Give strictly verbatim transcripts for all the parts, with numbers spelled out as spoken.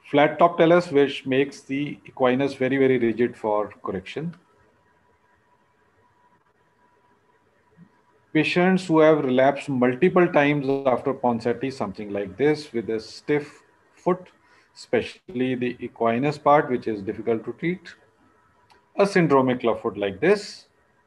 Flat top talus, which makes the equinus very, very rigid for correction. Patients who have relapsed multiple times after Ponseti, something like this, with a stiff foot, especially the equinus part, which is difficult to treat. A syndromic club foot like this.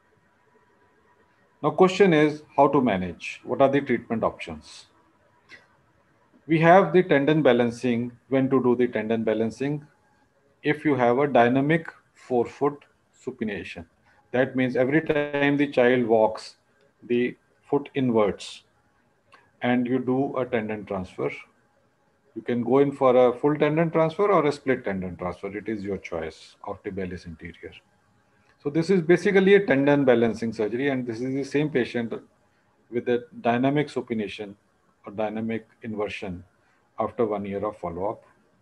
Now, question is how to manage. What are the treatment options? We have the tendon balancing. When to do the tendon balancing? If you have a dynamic forefoot supination, that means every time the child walks, the foot inverts, and you do a tendon transfer. You can go in for a full tendon transfer or a split tendon transfer. It is your choice of tibialis anterior. So this is basically a tendon balancing surgery, and this is the same patient with a dynamic supination or dynamic inversion after one year of follow-up.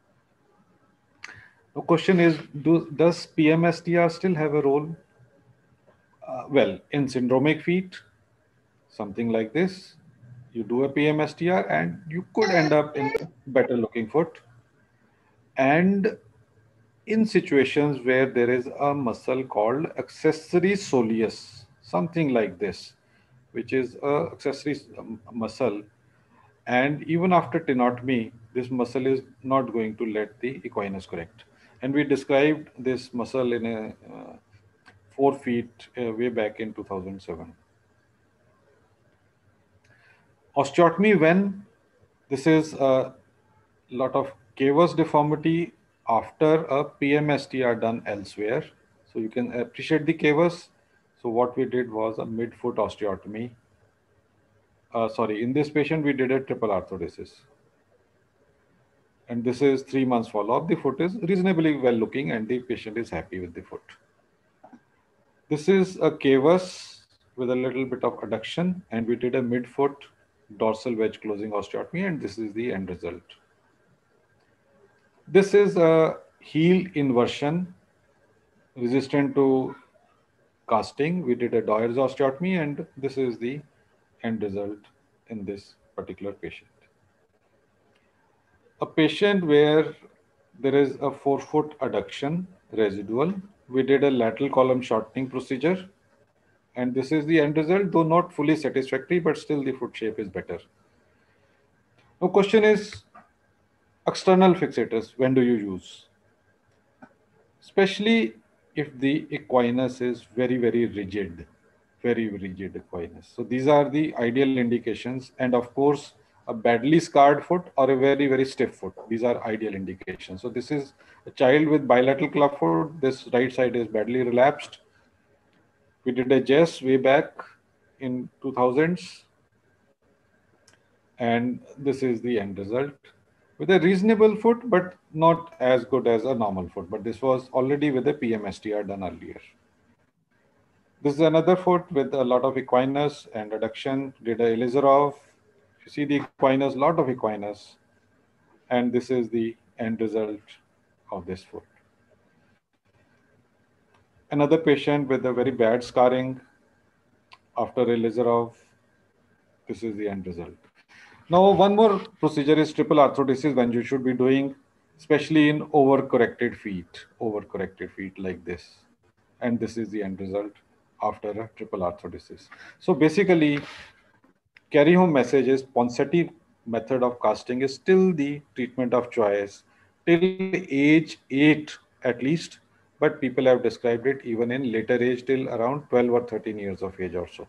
The question is, do, does P M S T R still have a role? Uh, well, in syndromic feet, something like this, you do a P M S T R and you could end up in a better looking foot. And in situations where there is a muscle called accessory soleus, something like this, which is a accessory muscle, and even after tenotomy, this muscle is not going to let the equinus correct. And we described this muscle in a uh, four feet uh, way back in two thousand seven. Osteotomy, when this is a lot of cavus deformity after a P M S T R done elsewhere. So you can appreciate the cavus. So what we did was a mid-foot osteotomy. Uh, sorry, in this patient, we did a triple arthrodesis. And this is three months follow-up. The foot is reasonably well looking and the patient is happy with the foot. This is a cavus with a little bit of adduction, and we did a mid-foot dorsal wedge closing osteotomy, and this is the end result. This is a heel inversion resistant to casting. We did a Doyer's osteotomy, and this is the end result in this particular patient. A patient where there is a forefoot adduction residual, we did a lateral column shortening procedure, and this is the end result, though not fully satisfactory, but still the foot shape is better. Now, question is, external fixators, when do you use? Especially if the equinus is very, very rigid, very rigid equinus. So these are the ideal indications. And of course, a badly scarred foot or a very, very stiff foot. These are ideal indications. So this is a child with bilateral club foot. This right side is badly relapsed. We did a J E S way back in two thousands. And this is the end result with a reasonable foot, but not as good as a normal foot. But this was already with a P M S T R done earlier. This is another foot with a lot of equinus and adduction. Did a Ilizarov. You see the equinus, lot of equinus. And this is the end result of this foot. Another patient with a very bad scarring after Ilizarov. This is the end result. Now, one more procedure is triple arthrodesis, when you should be doing, especially in overcorrected feet, overcorrected feet like this. And this is the end result after a triple arthrodesis. So basically, carry home message is Ponseti method of casting is still the treatment of choice till age eight at least, but people have described it even in later age till around twelve or thirteen years of age or so.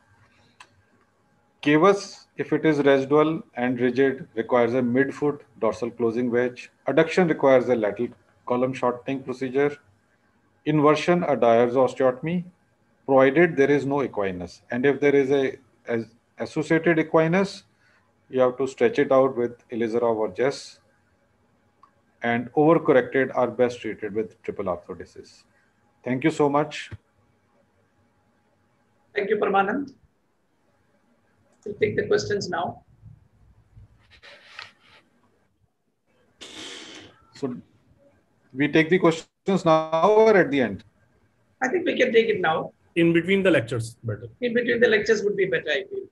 Cavus, if it is residual and rigid, requires a mid-foot dorsal closing wedge. Adduction requires a lateral column shortening procedure. Inversion, a Dyer's osteotomy, provided there is no equinus. And if there is a as associated equinus, you have to stretch it out with Ilizarov or J E S. And overcorrected are best treated with triple arthrodesis. Thank you so much. Thank you, Paramanand. We'll take the questions now. So we take the questions now or at the end? I think we can take it now. In between the lectures, better. In between the lectures would be better, I feel.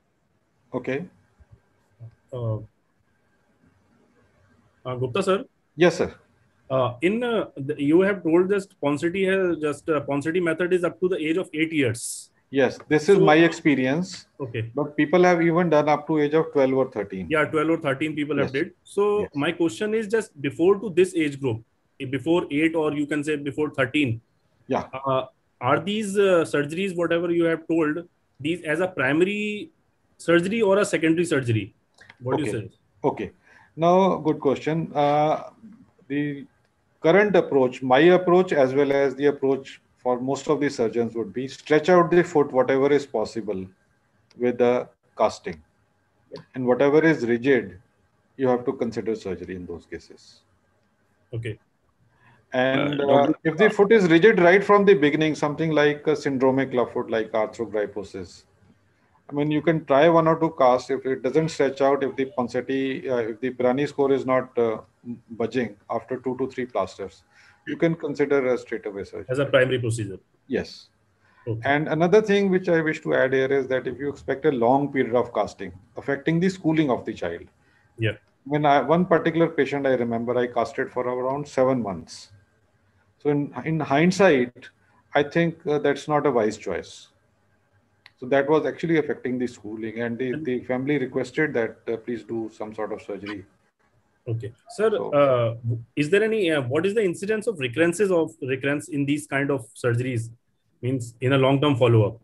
Okay. Uh, uh, Gupta sir, Yes, sir. Uh, in uh, the, you have told just Ponseti has just uh, Ponseti method is up to the age of eight years. Yes, this is So- my experience. Okay. But people have even done up to age of twelve or thirteen. Yeah, twelve or thirteen people have Yes. did. So Yes. my question is just before to this age group, before eight or you can say before thirteen. Yeah. Uh, are these uh, surgeries, whatever you have told, these as a primary surgery or a secondary surgery? What do you Okay. say? Okay. Now, good question. Uh, the current approach, my approach, as well as the approach for most of the surgeons would be stretch out the foot whatever is possible with the casting. And whatever is rigid, you have to consider surgery in those cases. Okay. And Uh, uh, Doctor if the foot is rigid right from the beginning, something like a syndromic club foot, like arthrogryposis, I mean, you can try one or two casts. If it doesn't stretch out, if the Ponseti, uh, if the Pirani score is not uh, budging after two to three plasters, you can consider a straightaway surgery. As a primary procedure. Yes. Okay. And another thing which I wish to add here is that if you expect a long period of casting, affecting the schooling of the child. Yeah. When I, one particular patient, I remember I casted for around seven months. So in, in hindsight, I think uh, that's not a wise choice. So that was actually affecting the schooling, and the, the family requested that uh, please do some sort of surgery. Okay, sir. So- Uh, is there any? Uh, what is the incidence of recurrences of recurrence in these kind of surgeries? Means in a long-term follow-up.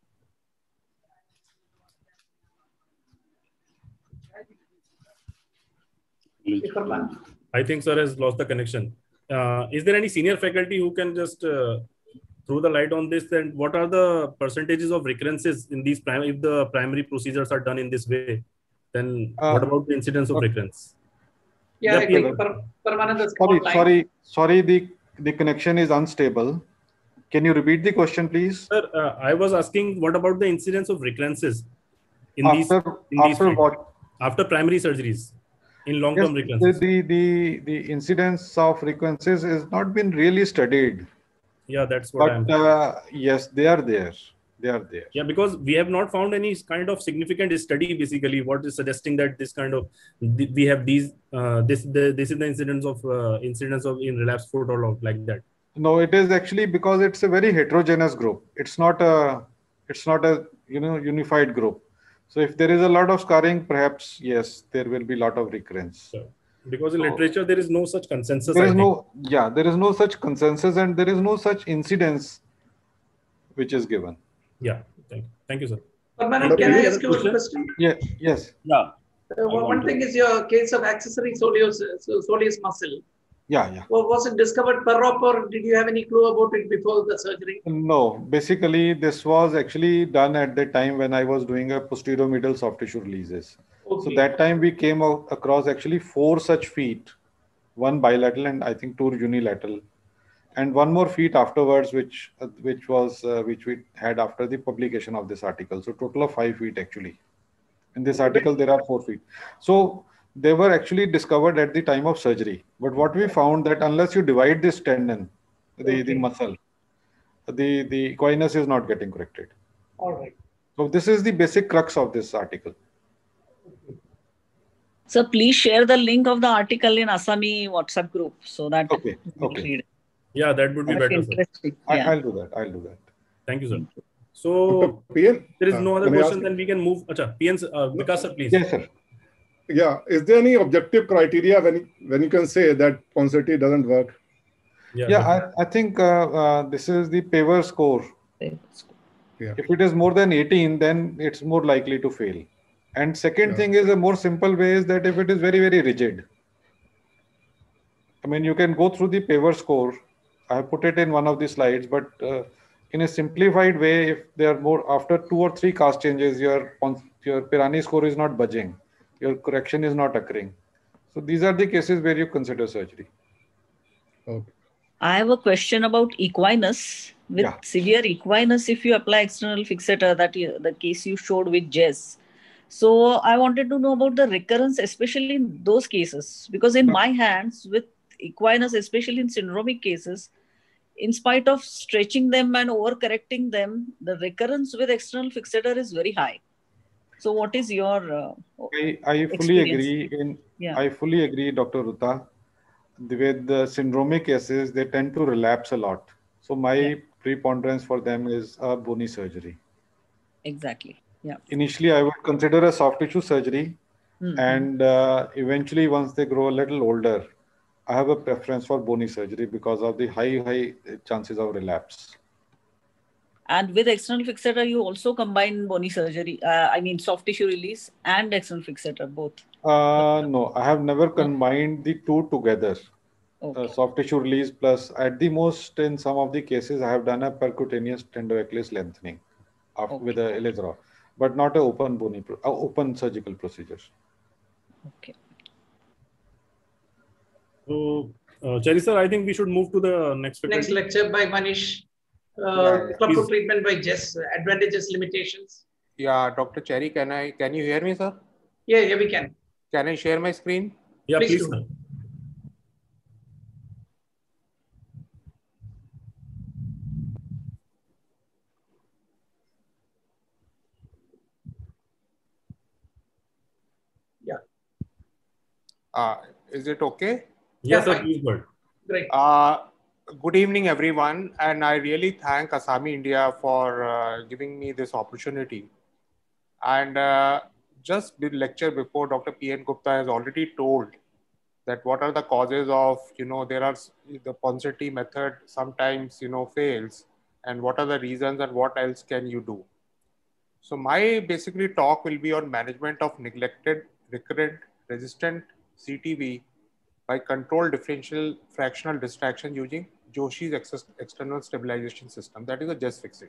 Superman. I think sir has lost the connection. Uh, is there any senior faculty who can just uh, throw the light on this? And what are the percentages of recurrences in these primary? If the primary procedures are done in this way, then Uh, what about the incidence of okay. recurrence? Yeah, I Yeah, think Per- Permanent is Sorry, online. sorry, sorry. The the connection is unstable. Can you repeat the question, please? Sir, uh, I was asking what about the incidence of recurrences in these After in these after fields? what? After primary surgeries in Yes, long-term the, recurrences? the the the incidence of recurrences has not been really studied, Yeah, that's what I'm. but uh, yes, they are there. They are there. Yeah, because we have not found any kind of significant study. Basically, what is suggesting that this kind of th- we have these uh, this the this is the incidence of uh, incidence of in relapsed foot or like that. No, it is actually because it's a very heterogeneous group. It's not a it's not a you know unified group. So if there is a lot of scarring, perhaps yes, there will be a lot of recurrence. So, because in So- literature there is no such consensus. There I is think. no yeah, there is no such consensus, and there is no such incidence which is given. Yeah. Thank you. Thank you, sir. Permanent, can I Any ask other you a question? question? Yeah, yes. Yeah. Uh, one one thing is your case of accessory soleus, soleus muscle. Yeah, yeah. Well, was it discovered per op or did you have any clue about it before the surgery? No, basically this was actually done at the time when I was doing a posteromedial soft tissue releases. So Okay. that time we came out across actually four such feet, one bilateral and I think two unilateral, and one more feet afterwards, which uh, which was uh, which we had after the publication of this article. So total of five feet actually. In this article, there are four feet. So they were actually discovered at the time of surgery. But what we found that unless you divide this tendon, the, the Okay. muscle, the, the equinus is not getting corrected. All right. So this is the basic crux of this article. So please share the link of the article in Asami WhatsApp group so that Okay, we'll okay. read it. Yeah, that would be That's better, sir. interesting. I, Yeah. I'll do that. I'll do that. Thank you, sir. Doctor So P N, there is uh, no other can I ask question, then we can move. Acha, P N, uh, Vikas, sir, please. Yes, sir. Yeah, is there any objective criteria when when you can say that Ponseti doesn't work? Yeah. Yeah, definitely. I, I think uh, uh, this is the Paver score. Yeah. If it is more than eighteen, then it's more likely to fail. And second Yeah. thing is a more simple way is that if it is very, very rigid. I mean, you can go through the Paver score. I have put it in one of the slides, but uh, in a simplified way, if there are more after two or three cast changes, your your Pirani score is not budging, your correction is not occurring. So these are the cases where you consider surgery. Okay. I have a question about equinus. With Yeah. severe equinus, if you apply external fixator, that you, the case you showed with Jess. So I wanted to know about the recurrence, especially in those cases, because in Yeah. my hands with equinus, especially in syndromic cases, in spite of stretching them and overcorrecting them, the recurrence with external fixator is very high. So what is your uh, I, I fully Experience. agree in Yeah. I fully agree, Doctor Ruta. the, with the syndromic cases, they tend to relapse a lot. So my Yeah. preponderance for them is a bony surgery. Exactly. Yeah. Initially, I would consider a soft tissue surgery, Mhm. and uh, eventually, once they grow a little older, I have a preference for bony surgery because of the high, high chances of relapse. And with external fixator, you also combine bony surgery, uh, I mean, soft tissue release and external fixator, both. Uh, no, I have never combined the two together. Okay. Uh, soft tissue release plus, at the most, in some of the cases, I have done a percutaneous tender Achilles lengthening after, Okay. with a Elizarov, but not a open bony, pro- uh, open surgical procedure. Okay. So, uh, Cherry sir, I think we should move to the next faculty. Next lecture by Manish. Uh, Yeah, yeah. clubfoot Please. treatment by Jess. Advantages, limitations. Yeah, Doctor Cherry, can I can you hear me, sir? Yeah, yeah, we can. Can I share my screen? Yeah, Please please, do. sir. Yeah. Uh, is it okay? Yes, Yeah, sir, fine. please go ahead. Great. Uh, good evening, everyone, and I really thank Asami India for uh, giving me this opportunity. And uh, just the lecture before, Doctor P N Gupta has already told that what are the causes of, you know, there are the Ponseti method sometimes, you know, fails, and what are the reasons and what else can you do? So my basically talk will be on management of neglected, recurrent, resistant C T V by controlled differential fractional distraction using Joshi's ex external stabilization system. That is a just fix it.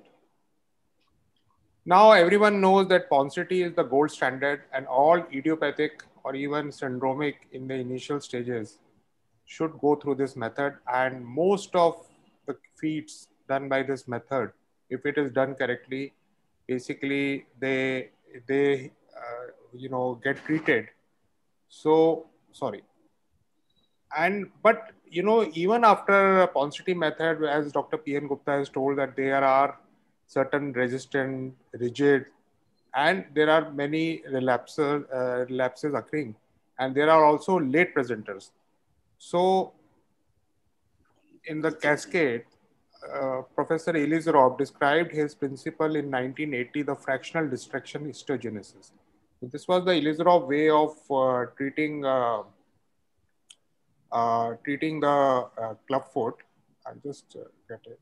Now everyone knows that Ponseti is the gold standard, and all idiopathic or even syndromic in the initial stages should go through this method. And most of the feats done by this method, if it is done correctly, basically they they uh, you know get treated. So sorry. And but you know even after Ponseti method, as Doctor P N Gupta has told, that there are certain resistant, rigid, and there are many relapses, uh, relapses occurring, and there are also late presenters. So in the cascade, uh, Professor Elizarov described his principle in nineteen eighty, the fractional distraction histogenesis. So this was the Elizarov way of uh, treating uh, uh, treating the uh, clubfoot. I'll just uh, get it.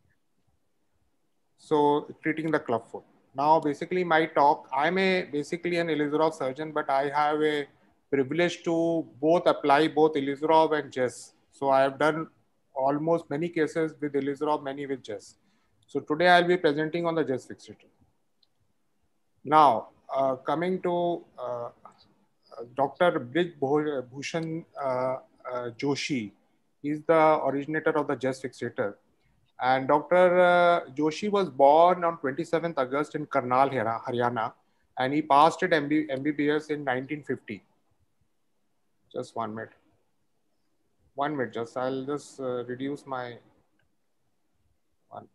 So treating the clubfoot. Now, basically, my talk. I'm a basically an Elizarov surgeon, but I have a privilege to both apply both Elizarov and Jess. So I have done almost many cases with Elizarov, many with Jess. So today I'll be presenting on the Jess fixator. Now, uh, coming to uh, Doctor Brij Bhushan uh, uh, Joshi, is the originator of the Jess fixator. And Doctor Uh, Joshi was born on twenty-seventh August in Karnal, Haryana, and he passed at M B B S in nineteen fifty. Just one minute. One minute, just I'll just uh, reduce my one.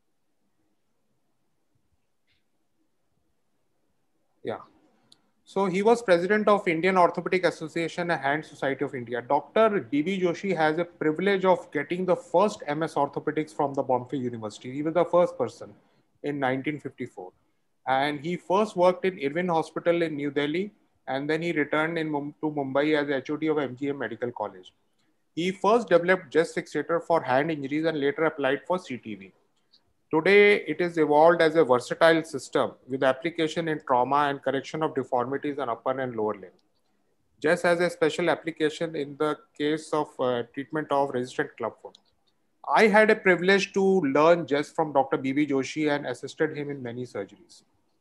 Yeah. So he was president of Indian Orthopedic Association and Hand Society of India. Doctor D B Joshi has a privilege of getting the first M S Orthopedics from the Bombay University. He was the first person in nineteen fifty-four. And he first worked in Irvin Hospital in New Delhi, and then he returned in, to Mumbai as H O D of M G M Medical College. He first developed Jess fixator for hand injuries and later applied for C T V. Today, it is evolved as a versatile system with application in trauma and correction of deformities on upper and lower limb. Jess has a special application in the case of uh, treatment of resistant clubfoot. I had a privilege to learn Jess from Doctor B B Joshi and assisted him in many surgeries.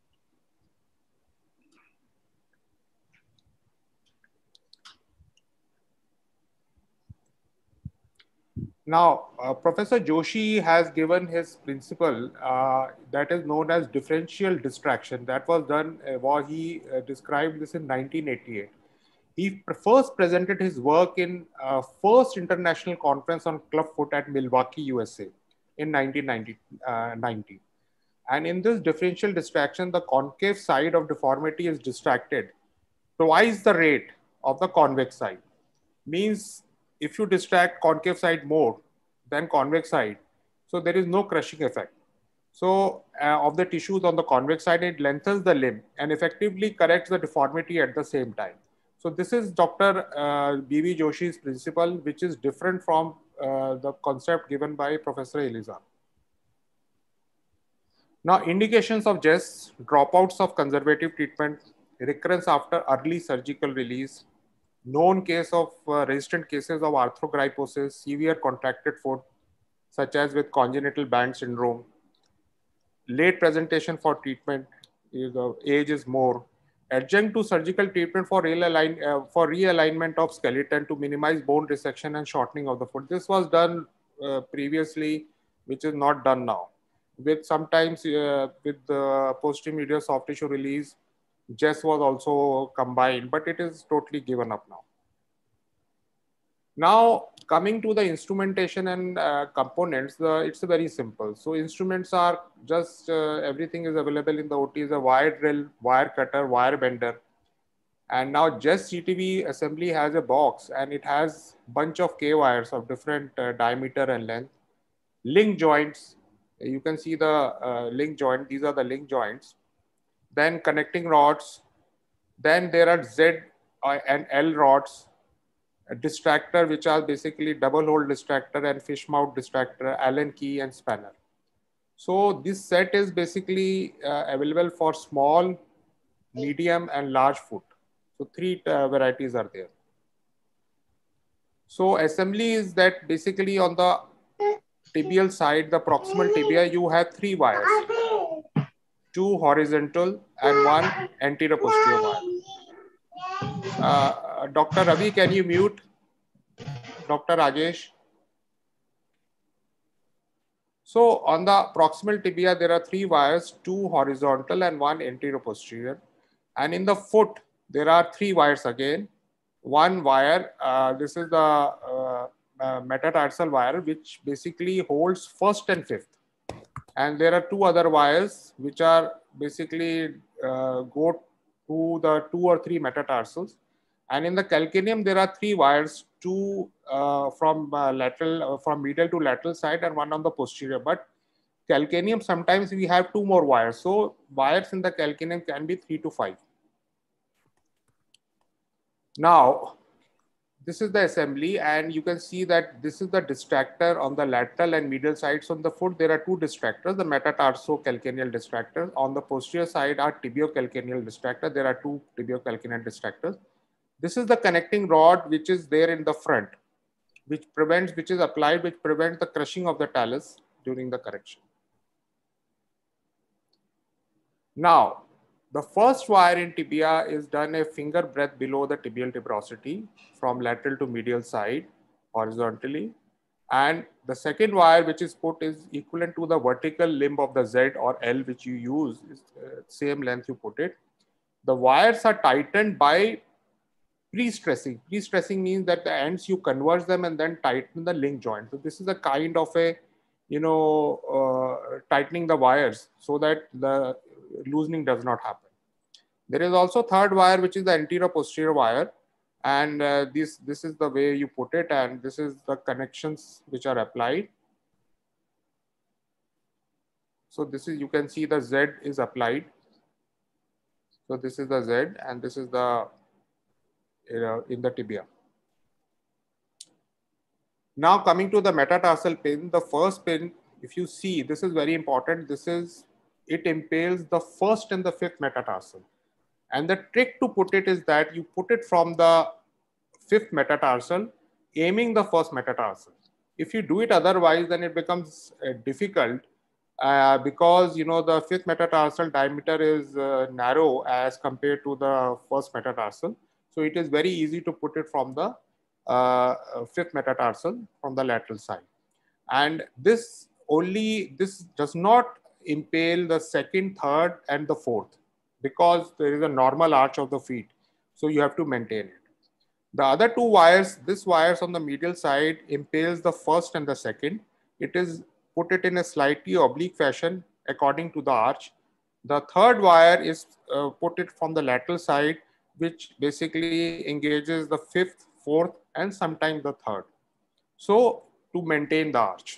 Now, uh, Professor Joshi has given his principle uh, that is known as differential distraction. That was done, uh, while he uh, described this in nineteen eighty-eight. He first presented his work in uh, first international conference on clubfoot at Milwaukee, U S A in nineteen ninety. And in this differential distraction, the concave side of deformity is distracted twice the rate of the convex side. Means if you distract concave side more than convex side, so there is no crushing effect. So uh, of the tissues on the convex side, it lengthens the limb and effectively corrects the deformity at the same time. So this is Doctor Uh, B V Joshi's principle, which is different from uh, the concept given by Professor Eliza. Now, indications of J E S, dropouts of conservative treatment, recurrence after early surgical release, known case of uh, resistant cases of arthrogryposis, severe contracted foot, such as with congenital band syndrome, late presentation for treatment, the age is more, adjunct to surgical treatment for, realign, uh, for realignment of skeleton to minimize bone resection and shortening of the foot. This was done uh, previously, which is not done now. With sometimes uh, with the posterior medial soft tissue release, J E S was also combined, but it is totally given up now. Now, coming to the instrumentation and uh, components, the, it's very simple. So instruments are just, uh, everything is available in the O T, is a wire drill, wire cutter, wire bender. And now J E S C T V assembly has a box and it has bunch of K wires of different uh, diameter and length. Link joints, you can see the uh, link joint, these are the link joints. Then connecting rods. Then there are Z and L rods. A distractor, which are basically double hole distractor and fish mouth distractor, Allen key and spanner. So this set is basically uh, available for small, medium and large foot. So three uh, varieties are there. So assembly is that basically on the tibial side, the proximal tibia, you have three wires, two horizontal and one anterior posterior wire. Uh, Doctor Ravi, can you mute? Doctor Rajesh. So on the proximal tibia, there are three wires, two horizontal and one anterior posterior. And in the foot, there are three wires again. One wire, uh, this is the uh, uh, metatarsal wire, which basically holds first and fifth. And there are two other wires, which are basically uh, go to the two or three metatarsals. And in the calcaneum, there are three wires, two uh, from uh, lateral, uh, from medial to lateral side and one on the posterior. But calcaneum, sometimes we have two more wires. So wires in the calcaneum can be three to five. Now, this is the assembly and you can see that this is the distractor on the lateral and medial sides. On the foot, there are two distractors, the metatarso-calcaneal distractors. On the posterior side are tibiocalcaneal distractors. There are two tibiocalcaneal distractors. This is the connecting rod, which is there in the front, which prevents, which is applied, which prevents the crushing of the talus during the correction. Now, the first wire in tibia is done a finger breadth below the tibial tuberosity from lateral to medial side horizontally. And the second wire which is put is equivalent to the vertical limb of the Z or L which you use, is uh, same length you put it. The wires are tightened by pre-stressing. Pre-stressing means that the ends you converge them and then tighten the link joint. So this is a kind of a, you know, uh, tightening the wires so that the loosening does not happen. There is also third wire, which is the anterior posterior wire. And uh, this, this is the way you put it. And this is the connections which are applied. So this is, you can see the Z is applied. So this is the Z and this is the, you know, in the tibia. Now coming to the metatarsal pin, the first pin, if you see, this is very important. This is, it impales the first and the fifth metatarsal. And the trick to put it is that you put it from the fifth metatarsal, aiming the first metatarsal. If you do it otherwise, then it becomes uh, difficult uh, because, you know, the fifth metatarsal diameter is uh, narrow as compared to the first metatarsal. So it is very easy to put it from the uh, fifth metatarsal from the lateral side. And this only, this does not impale the second, third, and the fourth, because there is a normal arch of the feet. So you have to maintain it. The other two wires, this wires on the medial side impales the first and the second. It is put it in a slightly oblique fashion according to the arch. The third wire is uh, put it from the lateral side, which basically engages the fifth, fourth, and sometimes the third. So to maintain the arch.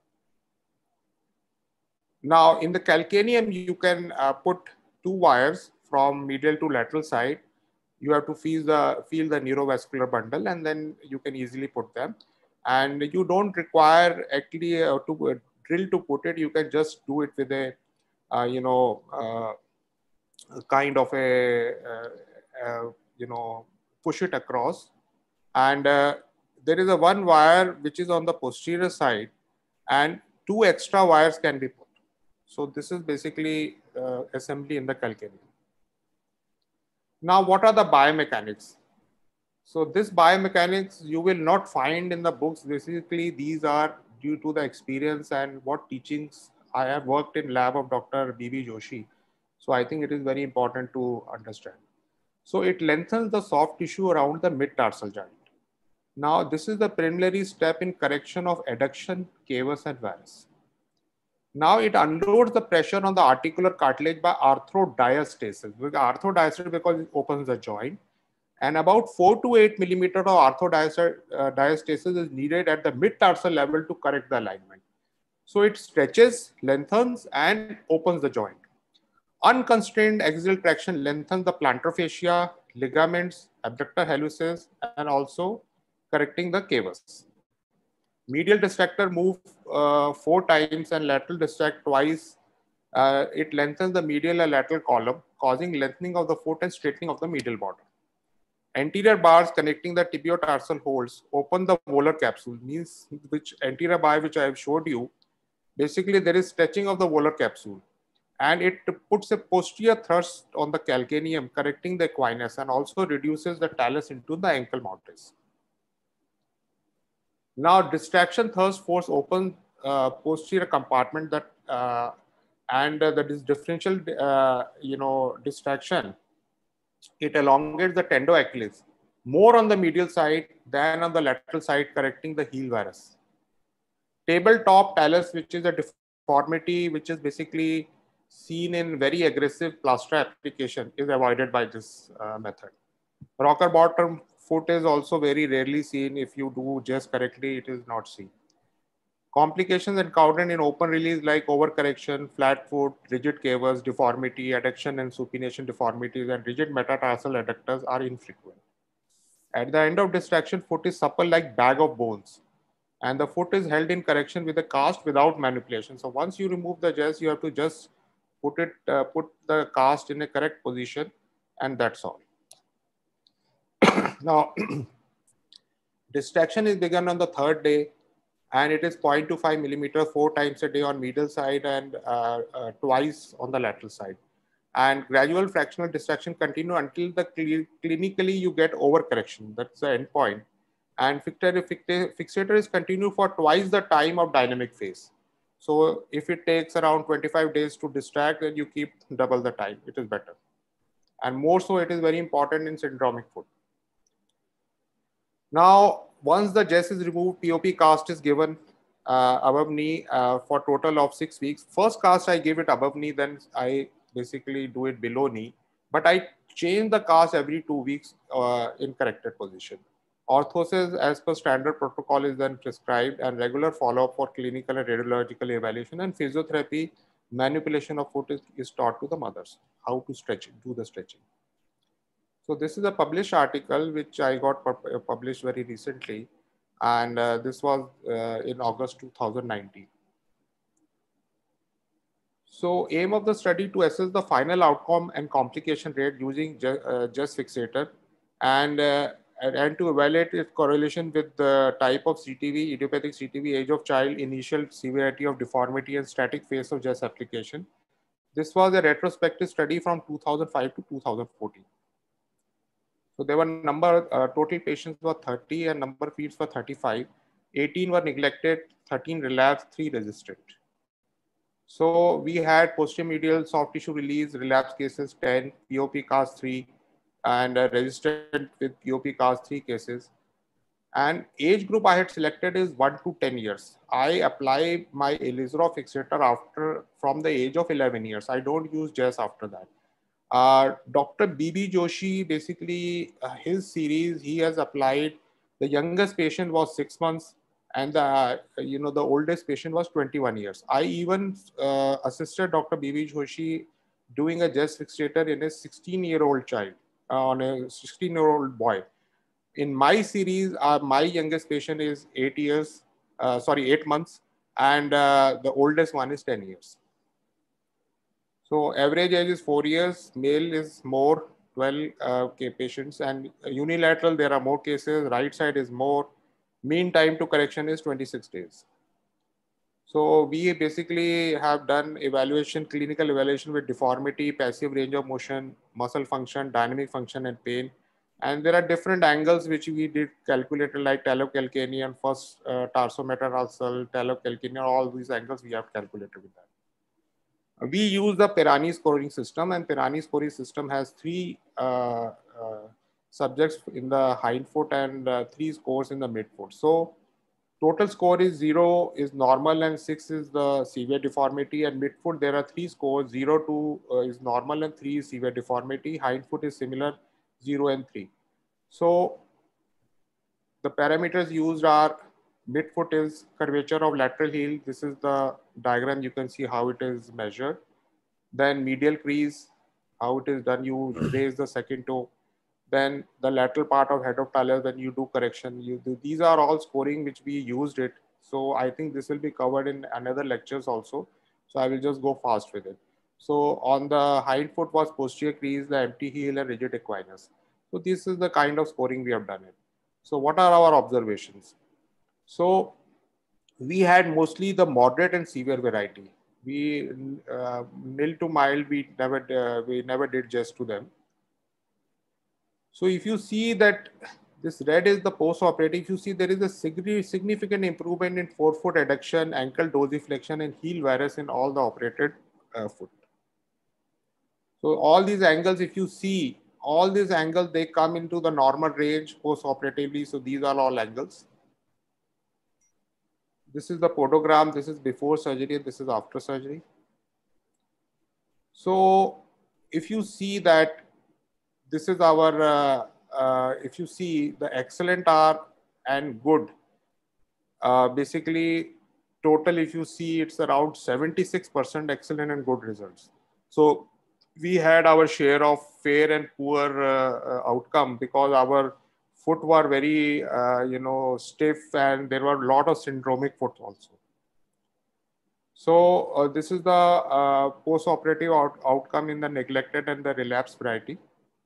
Now in the calcaneum, you can uh, put two wires from medial to lateral side. You have to feel the, feel the neurovascular bundle, and then you can easily put them. And you don't require actually uh, to uh, drill to put it. You can just do it with a, uh, you know, uh, kind of a, uh, uh, you know, push it across. And uh, there is a one wire which is on the posterior side, and two extra wires can be put. So this is basically uh, assembly in the calcaneum. Now, what are the biomechanics? So this biomechanics you will not find in the books. Basically, these are due to the experience and what teachings I have worked in lab of Doctor B B Joshi. So I think it is very important to understand. So it lengthens the soft tissue around the mid-tarsal joint. Now, this is the preliminary step in correction of adduction, cavus, and varus. Now it unloads the pressure on the articular cartilage by arthrodiastasis. Arthrodiastasis because it opens the joint. And about four to eight millimeter of arthrodiastasis is needed at the mid-tarsal level to correct the alignment. So it stretches, lengthens, and opens the joint. Unconstrained axial traction lengthens the plantar fascia, ligaments, abductor hallucis, and also correcting the cavus. Medial distractor move uh, four times and lateral distract twice. Uh, it lengthens the medial and lateral column, causing lengthening of the foot and straightening of the medial border. Anterior bars connecting the tibiotarsal holes open the volar capsule, means which anterior bar which I have showed you. Basically, there is stretching of the volar capsule, and it puts a posterior thrust on the calcaneum, correcting the equinus, and also reduces the talus into the ankle mortise. Now, distraction thrust force opens uh, posterior compartment that uh, and uh, that is differential, uh, you know, distraction. It elongates the tendo Achilles more on the medial side than on the lateral side, correcting the heel varus. Tabletop talus, which is a deformity which is basically seen in very aggressive plaster application, is avoided by this uh, method. Rocker bottom foot is also very rarely seen. If you do just correctly, it is not seen. Complications encountered in open release like overcorrection, flat foot, rigid cavus, deformity, adduction and supination deformities, and rigid metatarsal adductors are infrequent. At the end of distraction, foot is supple like bag of bones, and the foot is held in correction with a cast without manipulation. So once you remove the J E S, you have to just put it, uh, put the cast in a correct position, and that's all. Now, distraction is begun on the third day, and it is zero point two five millimeter four times a day on medial side and uh, uh, twice on the lateral side. And gradual fractional distraction continue until the cl clinically you get overcorrection. That's the end point. And fixator, fixator is continue for twice the time of dynamic phase. So if it takes around twenty-five days to distract, then you keep double the time. It is better. And more so, it is very important in syndromic foot. Now, once the J E S is removed, P O P cast is given uh, above knee uh, for total of six weeks. First cast, I give it above knee, then I basically do it below knee. But I change the cast every two weeks uh, in corrected position. Orthosis as per standard protocol is then prescribed, and regular follow-up for clinical and radiological evaluation, and physiotherapy, manipulation of foot is, is taught to the mothers, how to stretch it, do the stretching. So this is a published article which I got published very recently, and uh, this was uh, in August two thousand nineteen. So aim of the study to assess the final outcome and complication rate using J E S fixator, and uh, and to evaluate its correlation with the type of C T V, idiopathic C T V, age of child, initial severity of deformity, and static phase of J E S application. This was a retrospective study from two thousand five to two thousand fourteen. So there were number, uh, total patients were thirty and number of feeds were thirty-five. eighteen were neglected, thirteen relapsed, three resistant. So we had posterior medial soft tissue release, relapse cases ten, P O P cast three, and uh, resistant with P O P cast three cases. And age group I had selected is one to ten years. I apply my Elizero fixator after from the age of eleven years. I don't use J E S after that. Uh, Doctor B B Joshi, basically uh, his series, he has applied, the youngest patient was six months And the, uh, you know, the oldest patient was twenty-one years. I even uh, assisted Doctor B V Joshi doing a Jess fixator in a sixteen year old child, uh, on a sixteen year old boy. In my series, uh, my youngest patient is eight years, uh, sorry, eight months, and uh, the oldest one is ten years. So average age is four years, male is more, twelve uh, patients, and unilateral, there are more cases, right side is more, mean time to correction is twenty-six days. So we basically have done evaluation, clinical evaluation with deformity, passive range of motion, muscle function, dynamic function, and pain. And there are different angles which we did calculated, like talocalcaneum, first uh, tarsometatarsal, talocalcaneum, all these angles we have calculated with that. We use the Pirani scoring system, and Pirani scoring system has three uh, uh, subjects in the hind foot and uh, three scores in the mid foot. So total score is zero is normal and six is the severe deformity, and midfoot there are three scores, zero two uh, is normal and three is severe deformity. Hindfoot is similar, zero and three. So the parameters used are midfoot is curvature of lateral heel. This is the diagram. You can see how it is measured. Then medial crease, how it is done. You raise the second toe. Then the lateral part of head of talus, when you do correction, you do, these are all scoring which we used it. So I think this will be covered in another lectures also. So I will just go fast with it. So on the hind foot was posterior crease, the empty heel and rigid equinus. So this is the kind of scoring we have done it. So what are our observations? So we had mostly the moderate and severe variety. We uh, nil to mild, we never, uh, we never did just to them. So if you see that this red is the post-operative, if you see there is a significant improvement in forefoot adduction, ankle dorsiflexion, and heel varus in all the operated uh, foot. So all these angles, if you see, all these angles, they come into the normal range post-operatively. So these are all angles. This is the podogram. This is before surgery. This is after surgery. So if you see that this is our, uh, uh, if you see the excellent are and good, uh, basically total, if you see, it's around seventy-six percent excellent and good results. So we had our share of fair and poor uh, outcome because our foot were very, uh, you know, stiff, and there were a lot of syndromic foot also. So uh, this is the uh, post-operative out outcome in the neglected and the relapsed variety.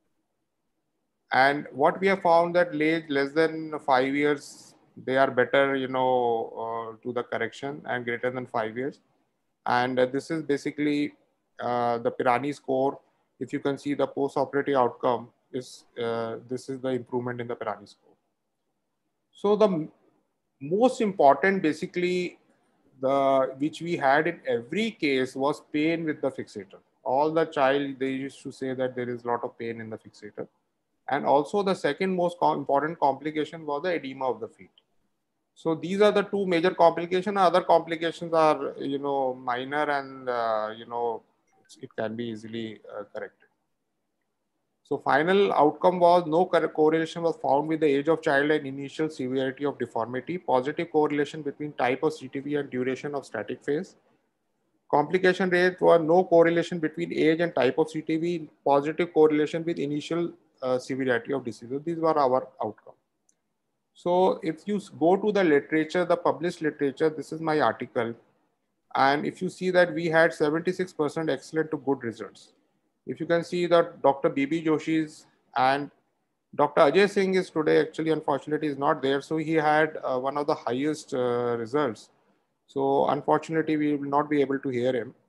And what we have found that age less than five years, they are better, you know, uh, to the correction, and greater than five years. And uh, this is basically uh, the Pirani score. If you can see the post-operative outcome is, uh, this is the improvement in the Pirani score. So the most important basically, the which we had in every case was pain with the fixator. All the child, they used to say that there is a lot of pain in the fixator. And also the second most com important complication was the edema of the feet. So these are the two major complications. Other complications are, you know, minor, and, uh, you know, it can be easily uh, corrected. So final outcome was no correlation was found with the age of child and initial severity of deformity. Positive correlation between type of C T V and duration of static phase. Complication rate was no correlation between age and type of C T V. Positive correlation with initial uh, severity of disease. So these were our outcome. So if you go to the literature, the published literature, this is my article. And if you see that we had seventy-six percent excellent to good results. If you can see that Doctor B B Joshi's and Doctor Ajay Singh is today actually, unfortunately, is not there. So he had uh, one of the highest uh, results. So unfortunately, we will not be able to hear him.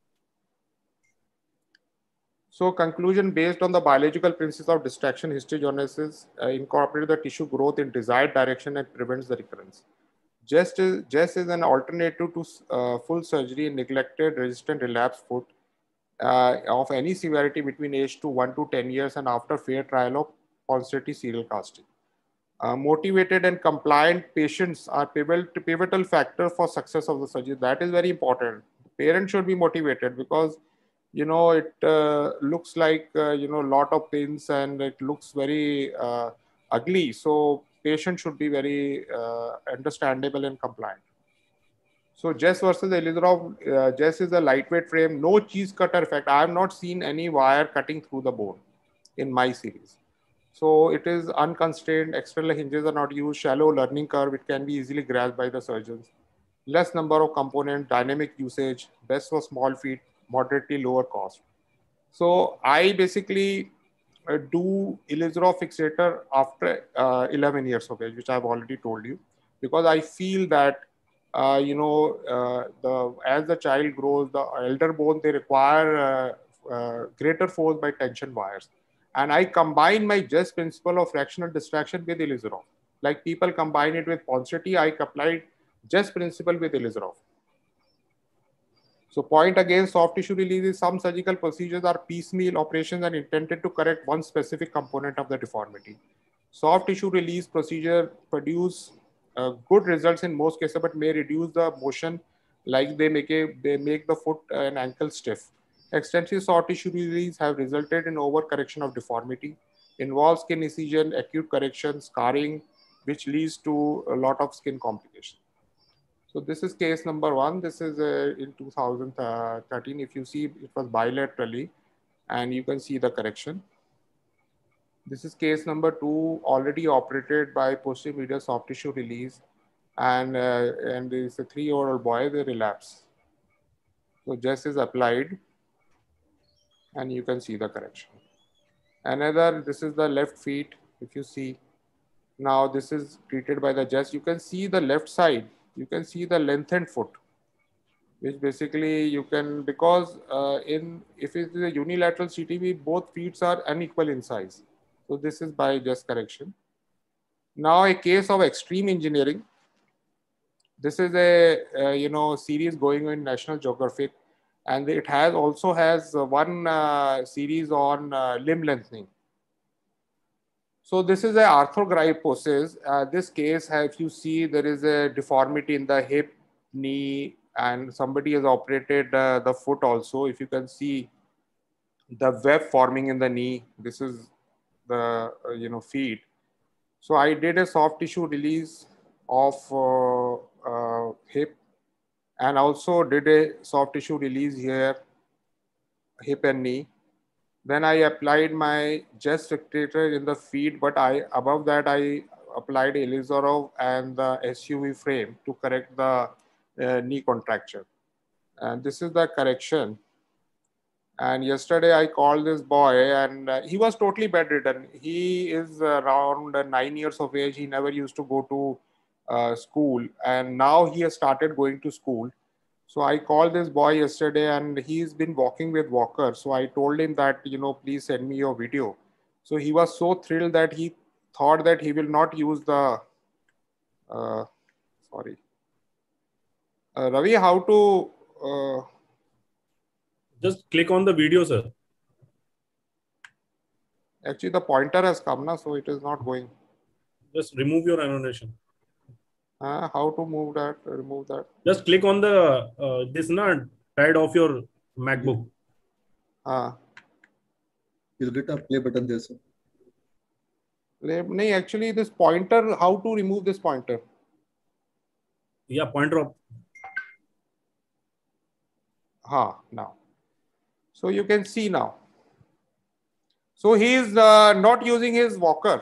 So conclusion based on the biological principles of distraction histogenesis, uh, incorporated the tissue growth in desired direction and prevents the recurrence. Just is, just is an alternative to uh, full surgery in neglected, resistant, relapsed foot uh, of any severity between age to one to ten years and after fair trial of Ponseti serial casting. Uh, motivated and compliant patients are pivotal, pivotal factor for success of the surgery. That is very important. Parents should be motivated because, you know, it uh, looks like, uh, you know, a lot of pins and it looks very uh, ugly. So patient should be very uh, understandable and compliant. So Jess versus Ilizarov, uh, Jess is a lightweight frame, no cheese cutter effect. I have not seen any wire cutting through the bone in my series. So it is unconstrained, external hinges are not used, shallow learning curve, it can be easily grasped by the surgeons. Less number of components, dynamic usage, best for small feet, moderately lower cost. So I basically uh, do Ilizarov fixator after uh, eleven years of age, which I've already told you, because I feel that uh, you know uh, the as the child grows, the elder bone they require uh, uh, greater force by tension wires, and I combine my Jess principle of fractional distraction with Ilizarov. Like people combine it with Ponseti, I applied Jess principle with Ilizarov. So point against soft tissue release is some surgical procedures are piecemeal operations and intended to correct one specific component of the deformity. Soft tissue release procedure produce uh, good results in most cases, but may reduce the motion, like they make a, they make the foot and ankle stiff. Extensive soft tissue release have resulted in overcorrection of deformity, involves skin incision, acute correction, scarring, which leads to a lot of skin complications. So this is case number one. This is uh, in two thousand thirteen. If you see, it was bilaterally, and you can see the correction. This is case number two, already operated by posterior medial soft tissue release, and uh, and it's a three-year-old boy. They relapse. So Jess is applied, and you can see the correction. Another, this is the left feet. If you see, now this is treated by the Jess. You can see the left side. You can see the lengthened foot, which basically you can, because uh, in if it is a unilateral C T V, both feet are unequal in size. So this is by Jess correction. Now a case of extreme engineering. This is a uh, you know series going in National Geographic, and it has also has one uh, series on uh, limb lengthening. So this is a arthrogryposis. Uh, this case, if you see, there is a deformity in the hip, knee, and somebody has operated uh, the foot also. If you can see the web forming in the knee, this is the uh, you know feet. So I did a soft tissue release of uh, uh, hip, and also did a soft tissue release here, hip and knee. Then I applied my Jess fixator in the feet, but I above that I applied Ilizarov and the S U V frame to correct the uh, knee contracture. And this is the correction. And yesterday I called this boy, and uh, he was totally bedridden. He is around uh, nine years of age. He never used to go to uh, school, and now he has started going to school. So I called this boy yesterday, and he's been walking with walker. So I told him that, you know, please send me your video. So he was so thrilled that he thought that he will not use the, uh, sorry. Uh, Ravi, how to... Uh, Just click on the video, sir. Actually, the pointer has come now, so it is not going. Just remove your annotation. Uh, how to move that? Remove that? Just click on the uh, this not pad of your MacBook. Uh, You'll get a play button there, sir. No, actually, this pointer, how to remove this pointer? Yeah, pointer up. Ha, now. So you can see now. So he is uh, not using his walker.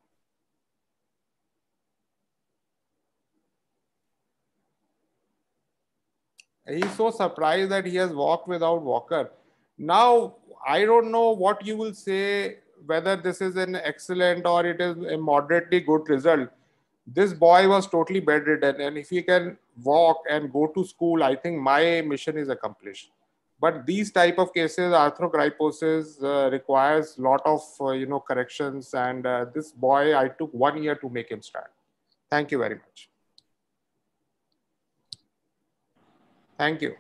He's so surprised that he has walked without walker. Now, I don't know what you will say, whether this is an excellent or it is a moderately good result. This boy was totally bedridden, and if he can walk and go to school, I think my mission is accomplished. But these type of cases, arthrogryposis, uh, requires a lot of uh, you know corrections, and uh, this boy, I took one year to make him stand. Thank you very much. Thank you.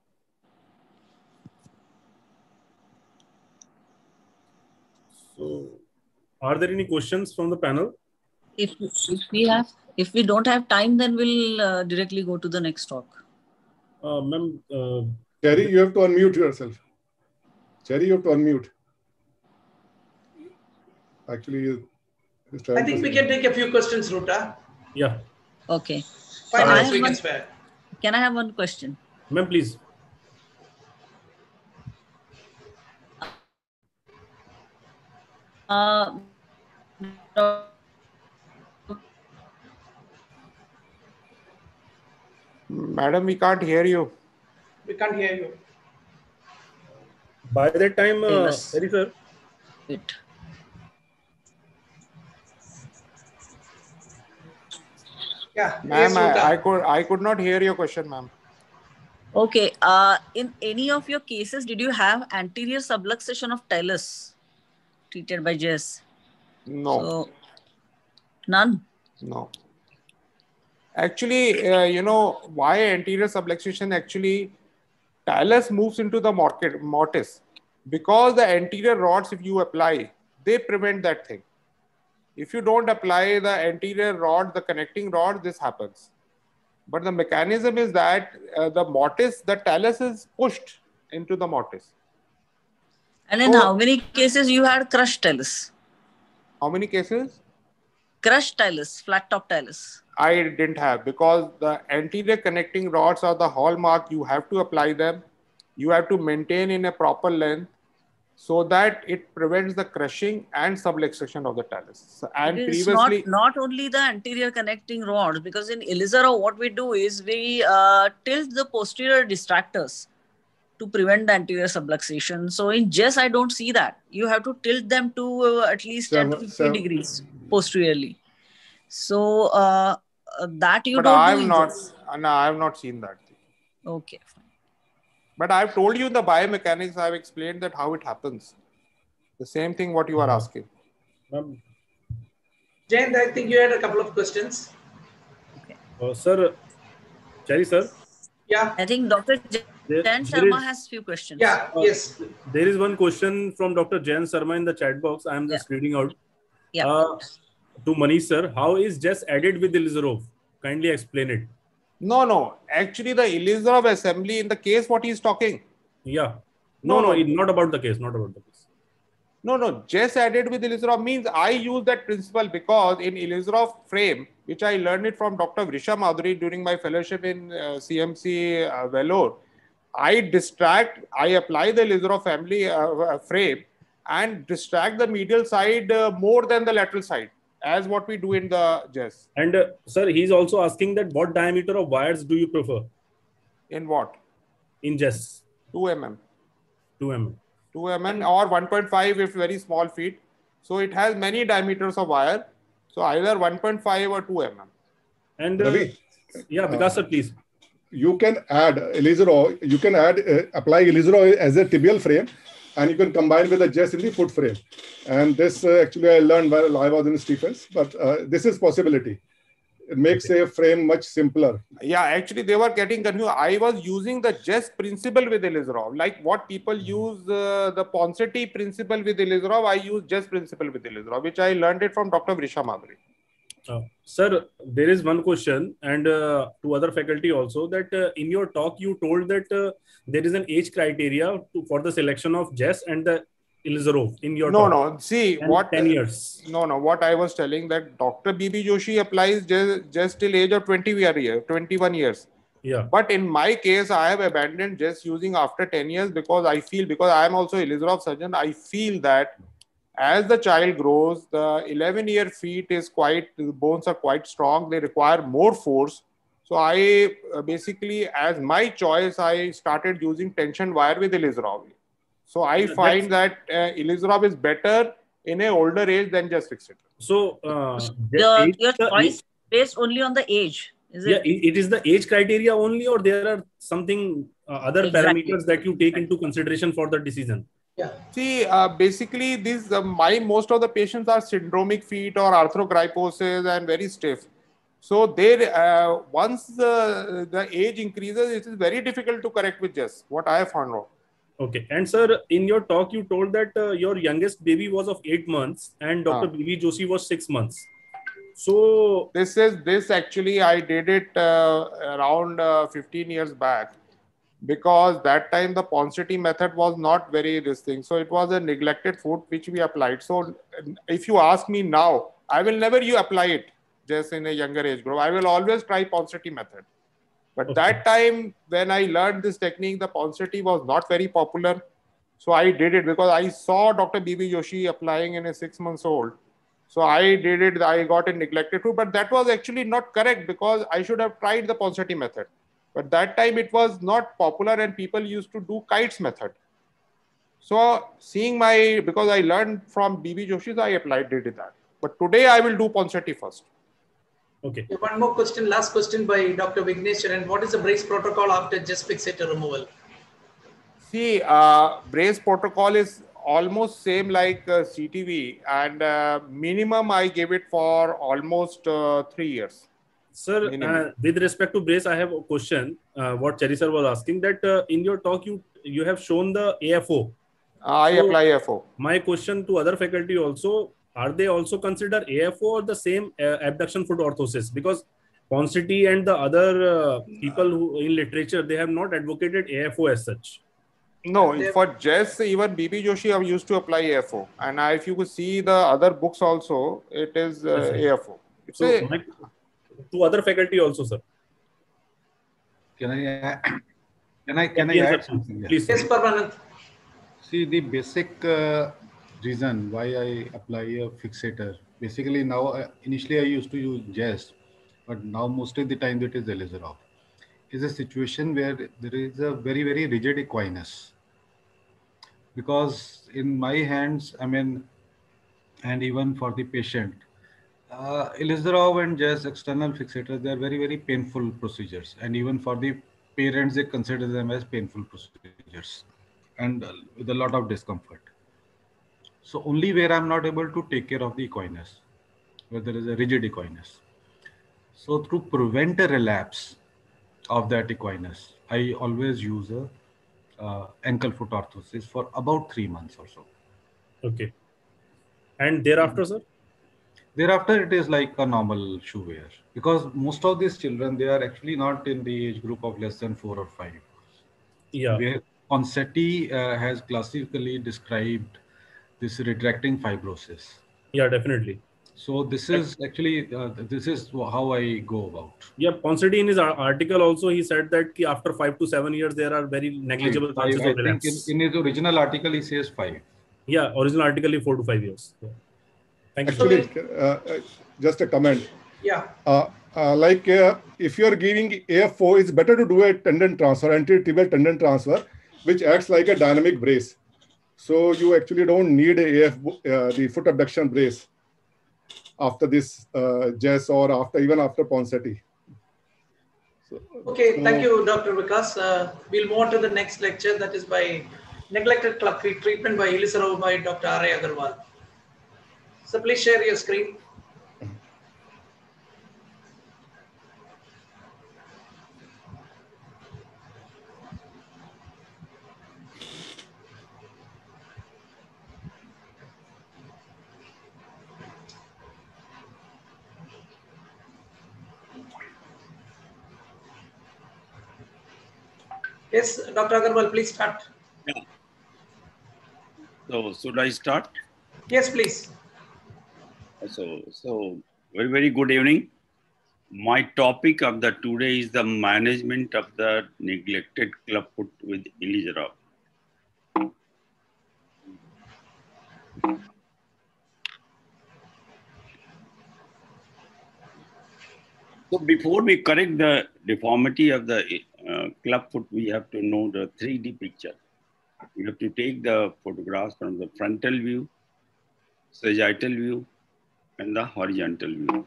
So, are there any questions from the panel? If, if we have, if we don't have time, then we'll uh, directly go to the next talk. Uh, Ma'am, uh, Cherry, you have to unmute yourself. Cherry, you have to unmute. Actually, He's trying I think to- we can take a few questions, Ruta. Yeah. Okay. Five So I minutes have we can one- spare. Can I have one question? Ma'am, please. Uh, Madam, we can't hear you. We can't hear you. By that time, uh, Yes. Harry sir, Wait. Yeah. Ma'am, Yes, I, Ruta. I could I could not hear your question, ma'am. Okay. Uh, in any of your cases, did you have anterior subluxation of talus treated by Jess? No, So, none. no. Actually, uh, you know, why anterior subluxation? Actually, talus moves into the morti- mortis because the anterior rods, if you apply, they prevent that thing. If you don't apply the anterior rod, the connecting rod, this happens. But the mechanism is that uh, the mortis, the talus is pushed into the mortis. And in So- how many cases you had crushed talus? How many cases? Crushed talus, flat top talus. I didn't have, because the anterior connecting rods are the hallmark. You have to apply them. You have to maintain in a proper length so that it prevents the crushing and subluxation of the talus. And It is previously, not, not only the anterior connecting rods, because in Elizaro, what we do is we uh, tilt the posterior distractors to prevent the anterior subluxation. So in Jess, I don't see that. You have to tilt them to uh, at least ten to Seven- fifteen seven- degrees posteriorly. So uh, uh, that you but don't I do have in not, Jess. no, I have not seen that. Okay, fine. But I've told you in the biomechanics, I've explained that how it happens. The same thing what you are asking. ma'am, Jayant, I think you had a couple of questions. uh, sir, Cherry sir, Yeah. I think Doctor Jan there, there Sharma is- has few questions. Yeah. Uh, Yes. there is one question from Doctor Jain Sharma in the chat box. I am just reading out. Yeah. Uh, to Manish sir, how is Jess added with Ilizarov? Kindly explain it. No, no. Actually, the Elizarov assembly in the case what he's talking. Yeah. No, No, no, no. it, not about the case. Not about the case. No, no. Just added with Elizarov means I use that principle because in Elizarov frame, which I learned it from Doctor Vrisha Madhuri during my fellowship in uh, C M C uh, Vellore, I distract, I apply the Elizarov family uh, frame and distract the medial side uh, more than the lateral side, as what we do in the Jess. And uh, sir, he's also asking that what diameter of wires do you prefer In what? in Jess? two millimeters. two millimeters. two millimeters or one point five if very small feet. So it has many diameters of wire. So either one point five or two millimeters. And uh, Ravi, yeah, Vikas sir, please. you can add Elizaro, you can add, uh, apply Elizaro as a tibial frame, and you can combine with a Jess in the foot frame. And this uh, actually I learned while I was in Stephens, but uh, this is possibility. It makes a frame much simpler. Yeah, actually they were getting confused. I was using the Jess principle with Elizarov. Like what people use uh, the Ponseti principle with Elizarov, I use Jess principle with Elizarov, which I learned it from Doctor Vrisha Madhuri. Uh, sir, there is one question, and uh, to other faculty also, that uh, in your talk you told that uh, there is an age criteria to, for the selection of Jess and the Ilizarov in your No, talk. no. See And what ten years. No, no. What I was telling that Doctor B B Joshi applies just, just till age of twenty year, twenty-one years. Yeah. But in my case, I have abandoned just using after ten years because I feel, because I am also a Elizarov surgeon, I feel that as the child grows, the eleven year feet is quite, the bones are quite strong. They require more force. So I uh, basically, as my choice, I started using tension wire with Elizarov. So I Yeah, find that uh, Elizarov is better in a older age than just fixed. So, uh, the Your, age- your the choice age- based only on the age. Is yeah, it? it, it is the age criteria only, or there are something uh, other Exactly. parameters that you take into consideration for the decision. Yeah. See, uh, basically, these uh, my most of the patients are syndromic feet or arthrogryposis and very stiff. So they uh, once the, the age increases, it is very difficult to correct with Jess. What I have found out. Okay. And sir, in your talk, you told that uh, your youngest baby was of eight months and Doctor Ah. B B Joshi was six months. So, This is this actually I did it uh, around uh, fifteen years back, because that time the Ponseti method was not very this thing. So it was a neglected food which we applied. So if you ask me now, I will never you apply it just in a younger age group. I will always try Ponseti method. But Okay. that time when I learned this technique, the Ponseti was not very popular. So I did it because I saw Doctor B B Joshi applying in a six months old. So I did it, I got it neglected too, but that was actually not correct because I should have tried the Ponseti method. But that time it was not popular and people used to do kites method. So seeing my, because I learned from B B Joshi, I applied did that. But today I will do Ponseti first. Okay. Yeah, one more question, last question by Doctor Vignesh. And what is the brace protocol after just fixator removal? See, uh, brace protocol is almost same like uh, C T V, and uh, minimum I give it for almost uh, three years. Sir, uh, with respect to brace, I have a question. Uh, what Cherry sir was asking that uh, in your talk you you have shown the A F O. Uh, I so apply A F O. My question to other faculty also: are they also consider A F O or the same uh, abduction foot orthosis? Because Ponseti and the other uh, people who in literature they have not advocated A F O as such. No, for Jess, even B B Joshi have used to apply A F O, and uh, if you could see the other books also, it is uh, A F O. It's so a, my, to other faculty also, sir. Can I add, can I can I Yes, add sir. something? Please, Yes, sir. Parmanand. See, the basic uh, reason why I apply a fixator, basically now, uh, initially I used to use Jest, but now most of the time it is Elizarov, is a situation where there is a very, very rigid equinus. Because in my hands, I mean, and even for the patient, uh, Elizarov and Jest external fixators, they are very, very painful procedures. And even for the parents, they consider them as painful procedures and uh, with a lot of discomfort. So only where I'm not able to take care of the equinus, where there is a rigid equinus. So to prevent a relapse of that equinus, I always use a uh, ankle foot orthosis for about three months or so. Okay. And thereafter, sir? Thereafter, it is like a normal shoe wear, because most of these children, they are actually not in the age group of less than four or five. Yeah. Where Ponseti uh, has classically described this retracting fibrosis. Yeah, definitely. So this is actually, uh, this is how I go about. Yeah, Ponseti in his article also, he said that after five to seven years, there are very negligible Five, chances I of relapse. think in, in his original article, he says five. Yeah, original article is four to five years. Yeah. Thank you. Actually, uh, uh, just a comment. Yeah. Uh, uh, like uh, if you are giving A F O, it's better to do a tendon transfer, anterior tendon transfer, which acts like a dynamic brace. So you actually don't need a A F O, uh, the foot abduction brace after this uh, Jess or after even after Ponseti. So, Okay, thank uh, you, Doctor Vikas. Uh, we'll move on to the next lecture, that is by neglected club feet treatment by Elizarov by Doctor R A Agarwal. So please share your screen. Yes, Doctor Agarwal, please start. Yeah. So should I start? Yes, please. So, so very, very good evening. My topic of the today is the management of the neglected clubfoot with Elizarov. So before we correct the deformity of the uh, clubfoot, we have to know the three D picture. We have to take the photographs from the frontal view, sagittal view, and the horizontal view.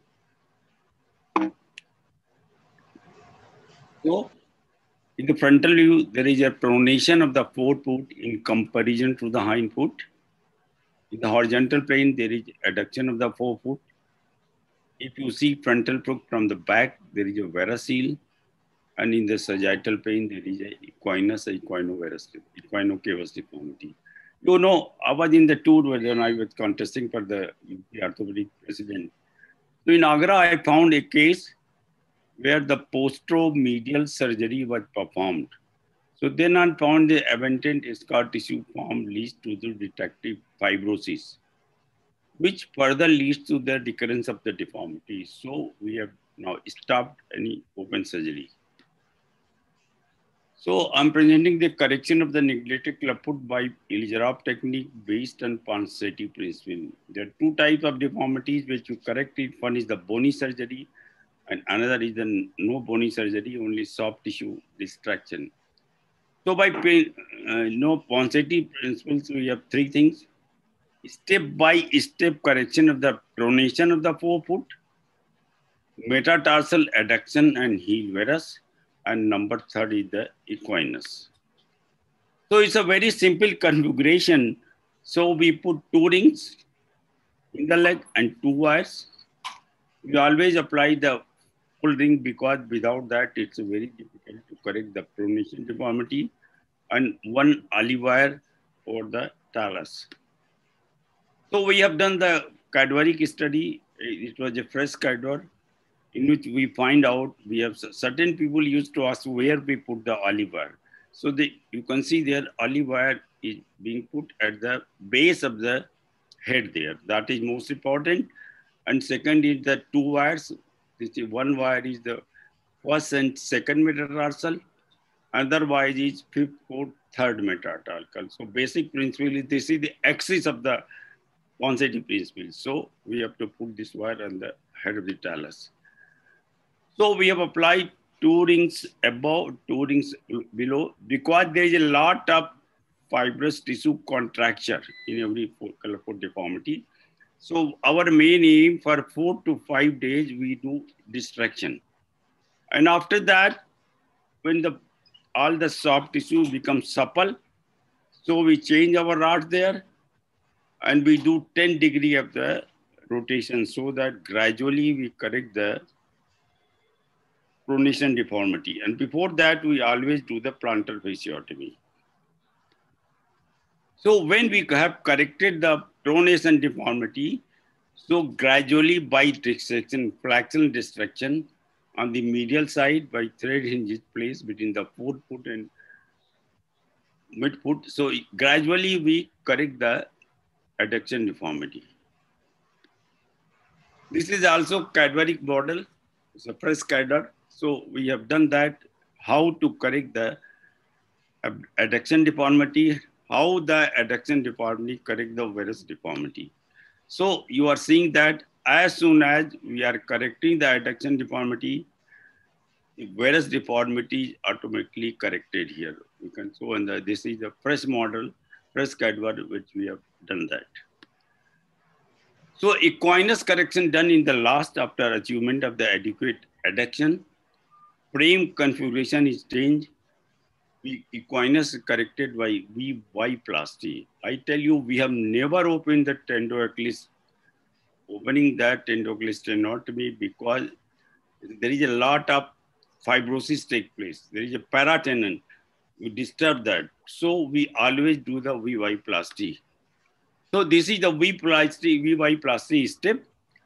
So, in the frontal view, there is a pronation of the forefoot in comparison to the hind foot. In the horizontal plane, there is adduction of the forefoot. If you see frontal foot from the back, there is a varicocele. And in the sagittal plane, there is a equinus, a equinocavus deformity. You know, I was in the tour when I was contesting for the U P orthopedic president. So in Agra, I found a case where the posteromedial surgery was performed. So then I found the abundant scar tissue formed leads to the retractive fibrosis. which further leads to the recurrence of the deformity. So we have now stopped any open surgery. So I'm presenting the correction of the neglected clubfoot by Ilizarov technique based on Ponseti principle. There are two types of deformities which you correct it. One is the bony surgery and another is the no bony surgery, only soft tissue distraction. So by uh, no Ponseti principles, we have three things. Step by step correction of the pronation of the forefoot, metatarsal adduction and heel varus, and number third is the equinus. So it's a very simple configuration. So we put two rings in the leg and two wires. We always apply the full ring because without that it's very difficult to correct the pronation deformity, and one olive wire for the talus. So we have done the cadaveric study. It was a fresh cadaver in which we find out we have certain people used to ask where we put the olive wire. So the, you can see there olive wire is being put at the base of the head there. That is most important. And second is the two wires. This is one wire is the first and second metatarsal. Otherwise is fifth, fourth, third metatarsal. So basic principle is this is the axis of the Ponseti principle. So we have to put this wire on the head of the talus. So we have applied two rings above, two rings below, because there is a lot of fibrous tissue contracture in every clubfoot deformity. So our main aim for four to five days, we do distraction. And after that, when the all the soft tissue becomes supple, so we change our rod there and we do ten degree of the rotation so that gradually we correct the pronation deformity. And before that, we always do the plantar fasciotomy. So when we have corrected the pronation deformity, so gradually by distraction, fractional distraction on the medial side by thread hinges placed between the forefoot and midfoot. So gradually we correct the adduction deformity. This is also cadaveric model. It's a fresh cadaver. So we have done that, how to correct the adduction deformity, how the adduction deformity correct the varus deformity. So you are seeing that as soon as we are correcting the adduction deformity, the varus deformity is automatically corrected here. You can show, and this is the fresh model, fresh cadaver, which we have done that. So equinus correction done in the last after achievement of the adequate adduction. Frame configuration is changed. We, equinus is corrected by V Y-plasty. I tell you, we have never opened the tendoachilles, opening that tendoachilles tenotomy because there is a lot of fibrosis take place. There is a paratendon. We disturb that. So we always do the V Y-plasty. So this is the V Y-plasty step.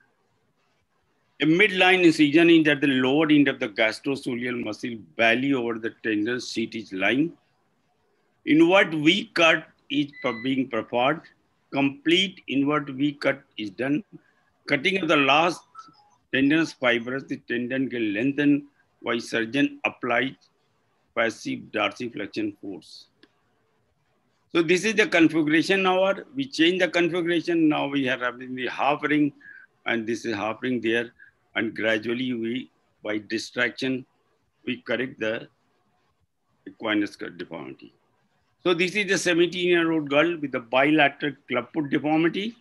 A midline incision is at the lower end of the gastrosoleal muscle belly over the tendon sheath is lying. Inward V cut is being performed. Complete inward V cut is done. Cutting of the last tendonous fibers, the tendon get lengthened while surgeon applies passive dorsiflexion force. So this is the configuration now. We change the configuration. Now we are having the half ring and this is half ring there. And gradually we, by distraction, we correct the equinus deformity. So this is the seventeen year old girl with the bilateral clubfoot deformity.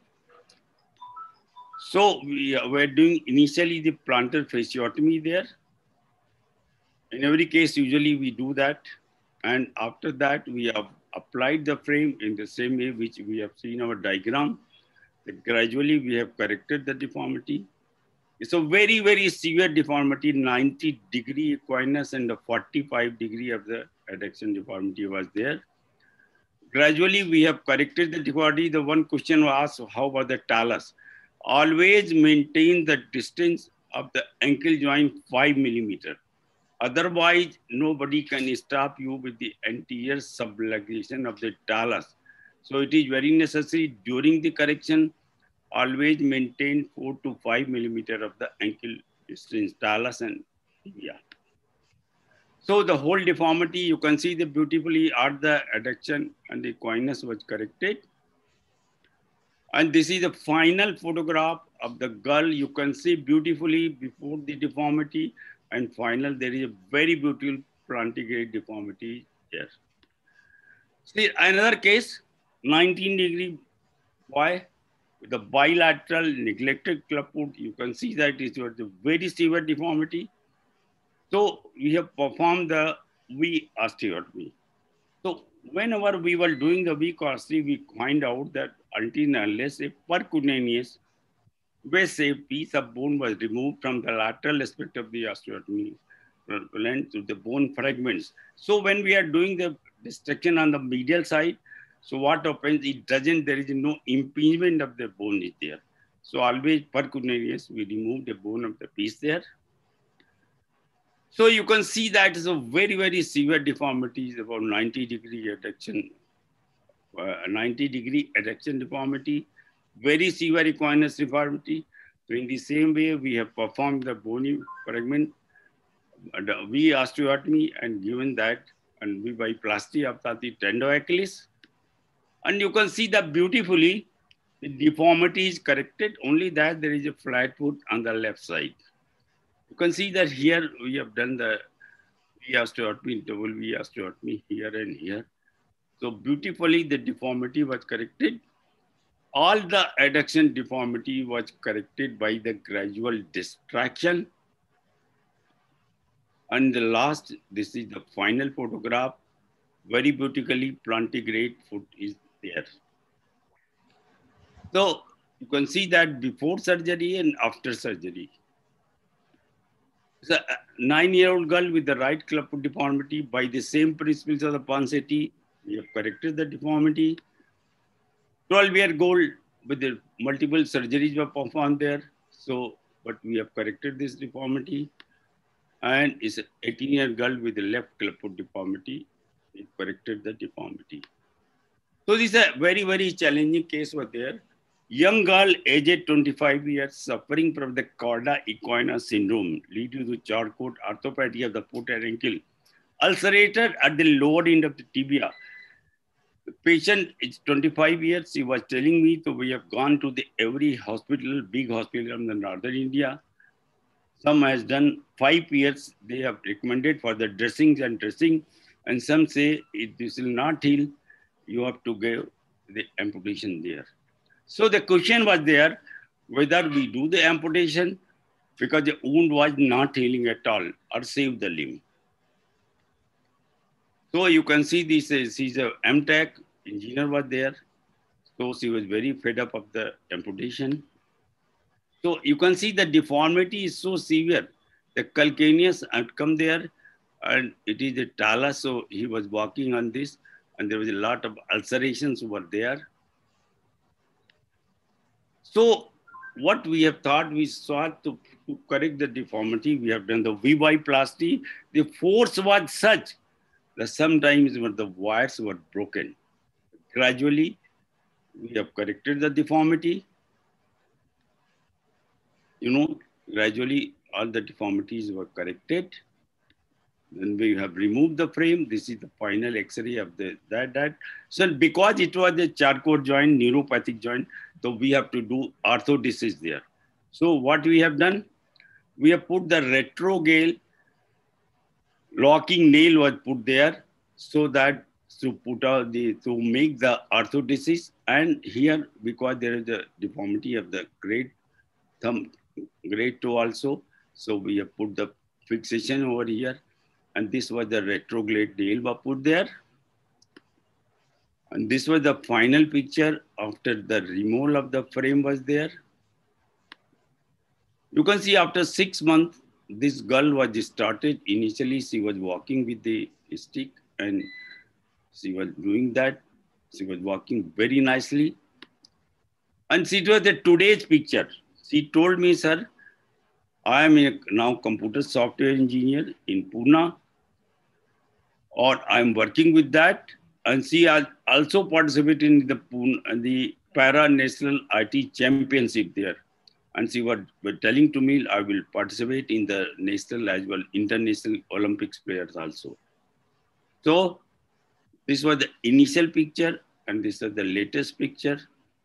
So we were doing initially the plantar fasciotomy there. In every case, usually we do that. And after that, we have applied the frame in the same way which we have seen our diagram. That gradually we have corrected the deformity. It's a very, very severe deformity, ninety degree equinus and the forty-five degree of the adduction deformity was there. Gradually, we have corrected the deformity. The one question was asked, how about the talus? Always maintain the distance of the ankle joint five millimeter. Otherwise, nobody can stop you with the anterior subluxation of the talus. So it is very necessary during the correction. always maintain four to five millimeter of the ankle distance, talus and tibia. So the whole deformity, you can see the beautifully at the adduction and the equinus was corrected. And this is the final photograph of the gull. You can see beautifully before the deformity, and final, there is a very beautiful plantigrade deformity here. See, another case, nineteen degree boy with the bilateral neglected clubfoot. You can see that it was a very severe deformity. So we have performed the V osteotomy. So whenever we were doing the V osteotomy, we find out that until and unless a percutaneous base a piece of bone was removed from the lateral aspect of the osteotomy length to the bone fragments. So when we are doing the dissection on the medial side, so what happens, it doesn't, there is no impingement of the bone is there. So always percutaneous, we remove the bone of the piece there. So you can see that is a very, very severe deformity, about ninety degree adduction, uh, ninety degree adduction deformity, very severe equinus deformity. So in the same way, we have performed the bony fragment, the V osteotomy, and given that, and V biplasty of the tendo Achilles. And you can see that beautifully, the deformity is corrected, only that there is a flat foot on the left side. You can see that here we have done the V osteotomy, double V osteotomy here and here. So beautifully the deformity was corrected. All the adduction deformity was corrected by the gradual distraction. And the last, this is the final photograph, very beautifully plantigrade foot is there. So you can see that before surgery and after surgery. So a nine-year-old girl with the right clubfoot deformity, by the same principles of the Ponseti, we have corrected the deformity. twelve-year-old with the multiple surgeries were performed there. So, but we have corrected this deformity. And it's an eighteen-year-old girl with the left clubfoot deformity. We corrected the deformity. So this is a very, very challenging case over there. Young girl, aged twenty-five years, suffering from the Cauda equina syndrome, leading to Charcot arthropathy of the foot and ankle, ulcerated at the lower end of the tibia. The patient is twenty-five years. He was telling me, so we have gone to the every hospital, big hospital in the northern India. Some has done five years. They have recommended for the dressings and dressing, and some say if this will not heal, you have to give the amputation there. So the question was there, whether we do the amputation because the wound was not healing at all or save the limb. So you can see this, she's a M Tech engineer was there. So she was very fed up of the amputation. So you can see the deformity is so severe. The calcaneus outcome there, and it is a talus. So he was walking on this, and there was a lot of ulcerations over there. So what we have thought, we sought to, to correct the deformity. We have done the V biplasty. The force was such that sometimes when the wires were broken, gradually we have corrected the deformity. You know, gradually all the deformities were corrected. Then we have removed the frame. This is the final X-ray of the that that. So because it was a Charcot joint, neuropathic joint, so we have to do orthodesis there. So what we have done, we have put the retrogale locking nail was put there, so that to put out the to make the orthodesis. And here, because there is a deformity of the great thumb, great toe also, so we have put the fixation over here. And this was the retrograde nail was put there. And this was the final picture after the removal of the frame was there. You can see after six months, this girl was started. Initially, she was walking with the stick and she was doing that. She was walking very nicely. And it was the today's picture. She told me, sir, I am a now computer software engineer in Pune, or I'm working with that. And she also participated in the, the para-national I T championship there. And she was telling to me, I will participate in the national as well, international Olympics players also. So this was the initial picture and this is the latest picture.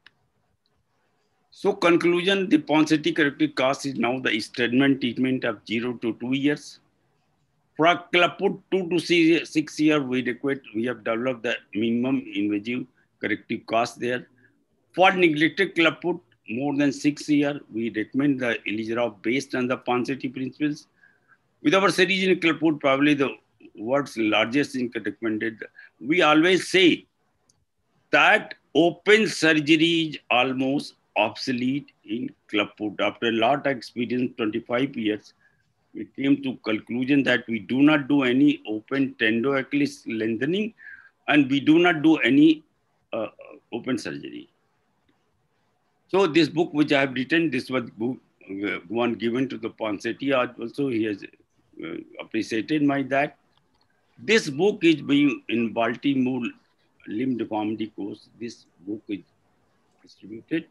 So conclusion, the Ponseti corrective cast is now the statement treatment of zero to two years. For a clubfoot two to six years, we require, we have developed the minimum invasive corrective cast there. For neglected clubfoot, more than six years, we recommend the Elizarov based on the Ponseti principles. With our series in clubfoot, probably the world's largest in recommended, we always say that open surgery is almost obsolete in clubfoot. After a lot of experience, twenty-five years, we came to conclusion that we do not do any open tendo Achilles lengthening and we do not do any uh, open surgery. So this book which I have written, this was book, uh, one given to the Ponseti. Also he has uh, appreciated my that. This book is being in Baltimore Limb Deformity course. This book is distributed.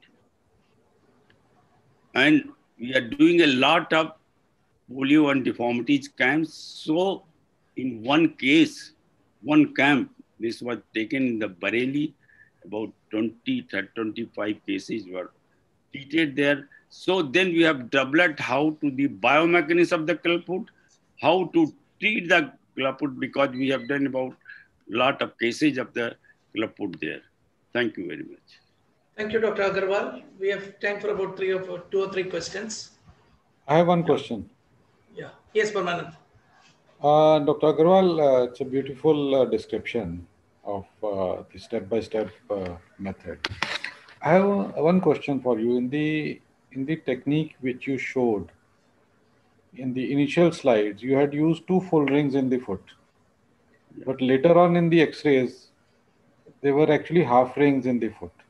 And we are doing a lot of polio and deformities camps. So in one case, one camp, this was taken in the Bareilly, about twenty, twenty-five cases were treated there. So then we have developed how to the biomechanism of the clubfoot, how to treat the clubfoot, because we have done about a lot of cases of the clubfoot there. Thank you very much. Thank you, Doctor Agarwal. We have time for about three or four, two or three questions. I have one question. Yeah. Yes, Parmanand. Uh, Doctor Agarwal, uh, it's a beautiful uh, description of uh, the step-by-step uh, method. I have uh, one question for you. In the in the technique which you showed in the initial slides, you had used two full rings in the foot, but later on in the X-rays, they were actually half rings in the foot.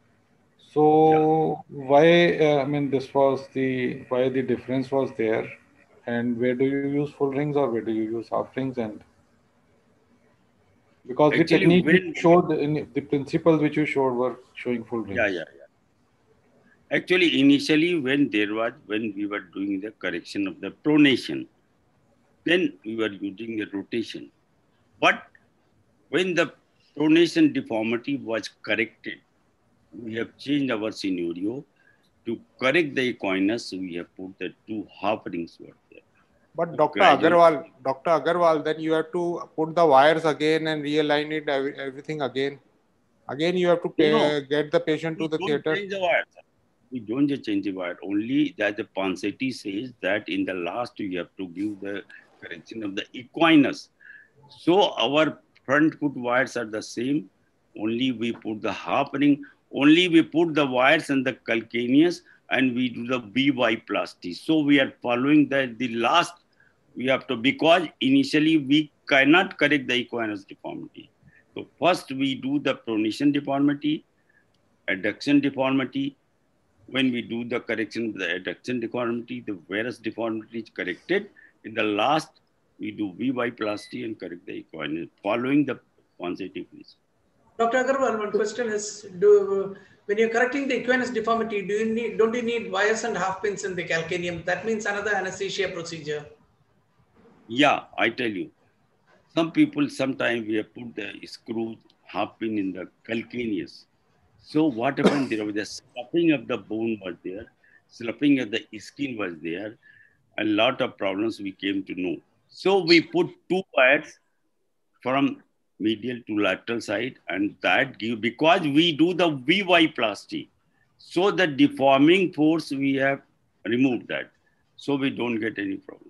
So yeah. why? Uh, I mean, this was the why the difference was there, and where do you use full rings or where do you use half rings? And because actually, the technique when, you showed, in the principles which you showed were showing full rings. Yeah, yeah, yeah. Actually, initially when there was, when we were doing the correction of the pronation, then we were using the rotation. But when the pronation deformity was corrected, we have changed our scenario. To correct the equinus, we have put the two half rings were there. But Doctor Agarwal, Doctor Agarwal, then you have to put the wires again and realign it, everything again. Again, you have to pay, no, get the patient to the theater. Change the wires. We don't just change the wire. Only that the Ponseti says that in the last you have to give the correction of the equinus. So our front foot wires are the same. Only we put the half ring. Only we put the wires and the calcaneus and we do the B Y plasty. So we are following the, the last, we have to, because initially we cannot correct the equinus deformity. So first we do the pronation deformity, adduction deformity. When we do the correction of the adduction deformity, the varus deformity is corrected. In the last, we do V Y plasty and correct the equinus, following the Ponseti principle. Doctor Agarwal, one question is: Do when you're correcting the equinus deformity, do you need don't you need wires and half pins in the calcaneum? That means another anesthesia procedure. Yeah, I tell you. Some people sometimes we have put the screws half pin in the calcaneus. So what happened? There was a sloughing of the bone was there, sloughing of the skin was there, a lot of problems we came to know. So we put two wires from medial to lateral side, and that give, because we do the V Y plasty. So the deforming force we have removed that. So we don't get any problem.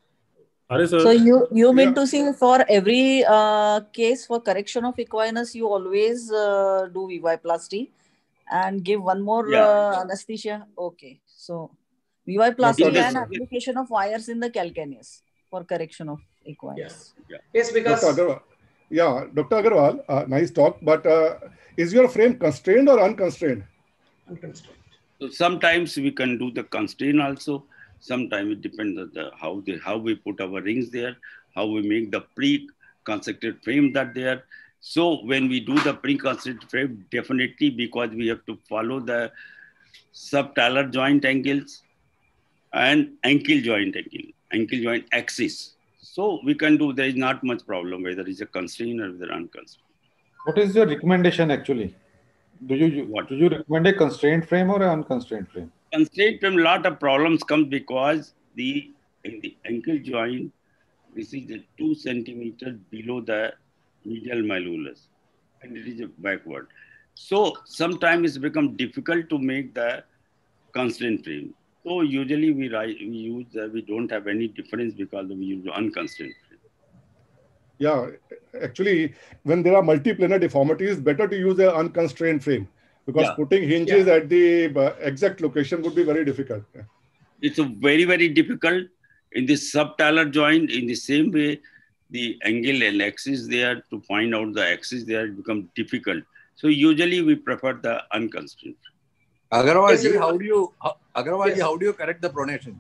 So you, you mean yeah. to say for every uh, case for correction of equinus, you always uh, do V Y plasty and give one more yeah. uh, anesthesia? Okay. So V Y plasty and yes. application of wires in the calcaneus for correction of equinus. Yes, yeah. yes because... Doctor Agarwal, yeah, Doctor Agarwal, uh, nice talk, but uh, is your frame constrained or unconstrained? Unconstrained. So sometimes we can do the constraint also. Sometimes it depends on the, how, they, how we put our rings there, how we make the pre-constructed frame that there. So when we do the pre-concentric frame, definitely because we have to follow the subtalar joint angles and ankle joint angle, ankle joint axis. So we can do, there is not much problem whether it's a constraint or whether unconstrained. What is your recommendation actually? Do you, What? do you recommend a constrained frame or an unconstrained frame? Constraint frame, lot of problems come because the, in the ankle joint, this is a two centimeters below the medial malleolus, and it is a backward. So sometimes it's become difficult to make the constraint frame. So usually we write, we use, uh, we don't have any difference because we use unconstrained frame. Yeah, actually, when there are multiplanar deformities, better to use an unconstrained frame because Yeah. putting hinges Yeah. at the uh, exact location would be very difficult. It's a very, very difficult in this subtalar joint. In the same way, the angle and axis there to find out the axis there become difficult. So usually we prefer the unconstrained. Agarwal Yes, ji, sir. how do you how, Agarwal ji, Yes. how do you correct the pronation?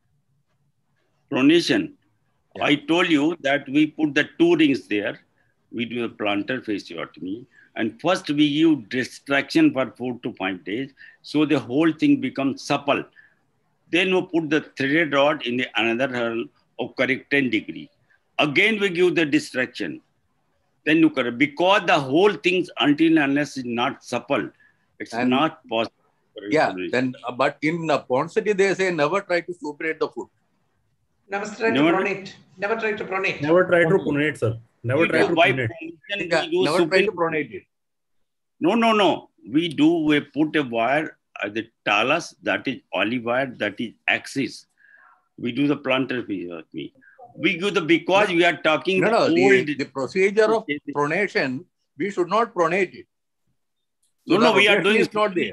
Pronation. Yeah. I told you that we put the two rings there. We do a plantar fasciotomy. And first we give distraction for four to five days. So the whole thing becomes supple. Then we put the threaded rod in the another hurl of correct ten degree. Again, we give the distraction. Then you correct. Because the whole thing until unless it's not supple, it's And- not possible. Yeah, then uh, but in uh, Ponseti they say never try to supinate the foot. Never try to Never- pronate. Never try to pronate. Never try to pronate, sir. Never try to By pronate. pronation, Yeah, we do never try to supinate. pronate it. No, no, no. We do, we put a wire at the talus, that is olive wire, that is axis. We do the plantar fasciotomy. We do the, because we are talking No, the no, old. the, the procedure of pronation, we should not pronate it. no, So no, the we are rotation doing. is not there.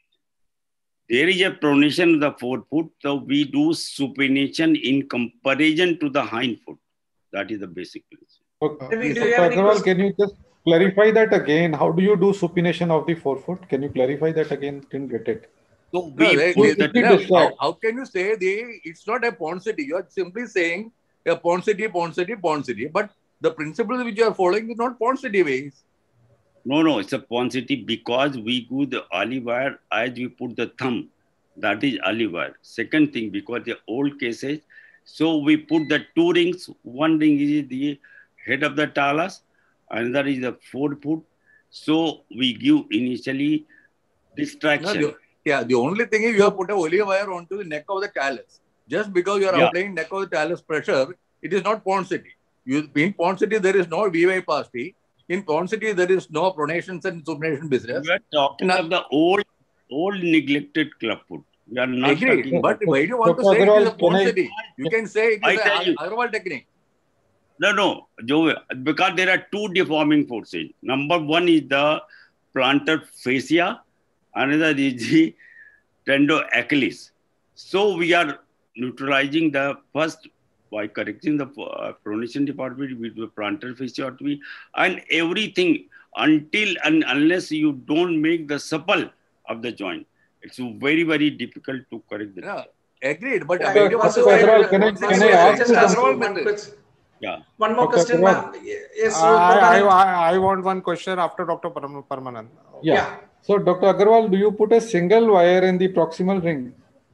There is a pronation of the forefoot, so we do supination in comparison to the hind foot. That is the basic principle. Okay. Maybe do Doctor you have any Agarwal, questions? can you just clarify that again? How do you do supination of the forefoot? Can you clarify that again? Didn't get it. So No, we they, put they, Put the it no, aside. how, how can you say the it's not a Ponseti? You are simply saying a Ponseti, Ponseti, Ponseti, but the principles which you are following is not Ponseti ways. no, no, it's a Ponseti because we do the olive wire as we put the thumb. That is olive wire. Second thing, because the old cases, so we put the two rings. One ring is the head of the talus, another is the forefoot. So we give initially No, distraction. the, yeah, the only thing is you have put a olive wire onto the neck of the talus. Just because you are Yeah. applying neck of the talus pressure, it is not Ponseti. You, in Ponseti, there is no V Y pasti. In Ponseti, there is no pronations and supination business. We are talking No. of the old, old neglected clubfoot. We are not Agreed. talking. But why do you want to Doctor say it is a Agarwal, can I- Ponseti? You can say it I is tell a you. Agarwal technique. No, no, Joe, because there are two deforming forces. Number one is the plantar fascia, another is the tendo-achilles. So we are neutralizing the first by correcting the uh, pronation department with the plantar fasciotomy and everything until and unless you don't make the supple of the joint. It's very, very difficult to correct the No, agreed. But Yeah, why do you Doctor want to Vasu, say Agarwal, it can I- is a can I Ponseti? ask just you ask something? you one question. Yeah. One more Doctor question, Agarwal. ma'am. Yes, I, I, Doctor I, I want one question after Doctor Param- Parmanand. Yeah. Yeah. So, Doctor Agarwal, do you put a single wire in the proximal ring?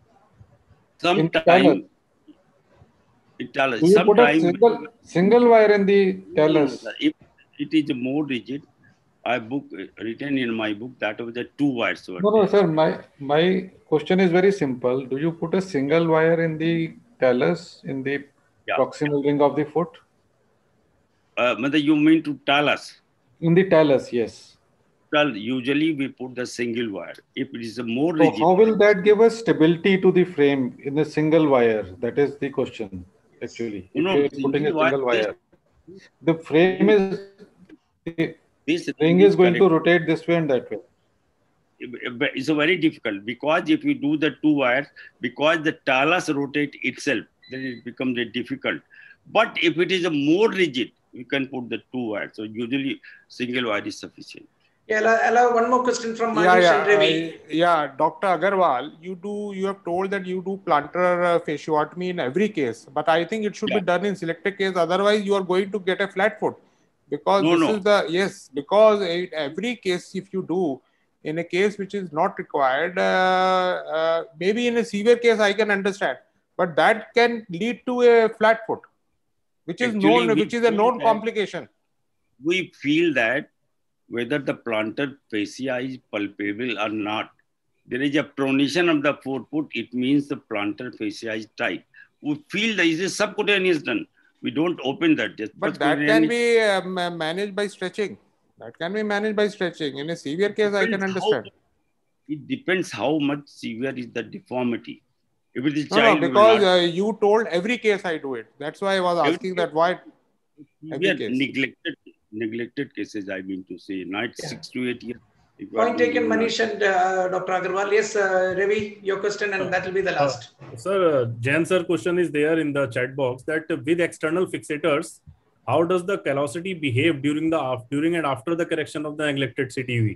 In talus? Sometime, it tell us, Do you put a sometime single single wire in the No, no, talus? sir. If it is more rigid, I book written in my book that was the two wires were No, no, there. sir. My my question is very simple. Do you put a single wire in the talus in the Yeah. proximal ring of the foot? Uh, mother, you mean to tell us? In the talus, yes. Well, usually we put the single wire. If it is a more So rigid, how will that give us stability to the frame in a single wire? That is the question, actually. If No, you are putting a single wire, single this- wire, the frame is the this ring ring is going to correct. rotate this way and that way. It's a very difficult because if you do the two wires, because the talus rotate itself, then it becomes a difficult. But if it is a more rigid, you can put the two wires. So usually single wire is sufficient. Yeah, I'll, I'll have one more question from Yeah, Manish yeah, and Ravi. I- yeah. Doctor Agarwal, you do. You have told that you do plantar uh, fasciotomy in every case, but I think it should Yeah. be done in selected case. Otherwise, you are going to get a flat foot. Because No, this no. is the, yes, because in every case, if you do, in a case which is not required, uh, uh, maybe in a severe case, I can understand, but that can lead to a flat foot, which is Actually, known, we which is a feel known that- complication. We feel that whether the plantar fascia is palpable or not, there is a pronation of the forefoot. It means the plantar fascia is tight. We feel that it is subcutaneous done. We don't open that. Just But that can be uh, ma- managed by stretching. That can be managed by stretching. In a severe case, I can Depends how- understand. It depends how much severe is the deformity. If it is No, no, child, we will because not- uh, you told every case I do it. That's why I was Every asking that why we every are case. neglected, neglected cases, I mean to say, not Yeah. six to eight years. If you are Point doing taken, it, Manish and uh, Doctor Agarwal. Yes, uh, Ravi, your question, and that will be the last. Uh, sir, uh, Jan sir question is there in the chat box that uh, with external fixators, how does the callosity behave during the af- during and after the correction of the neglected C T V?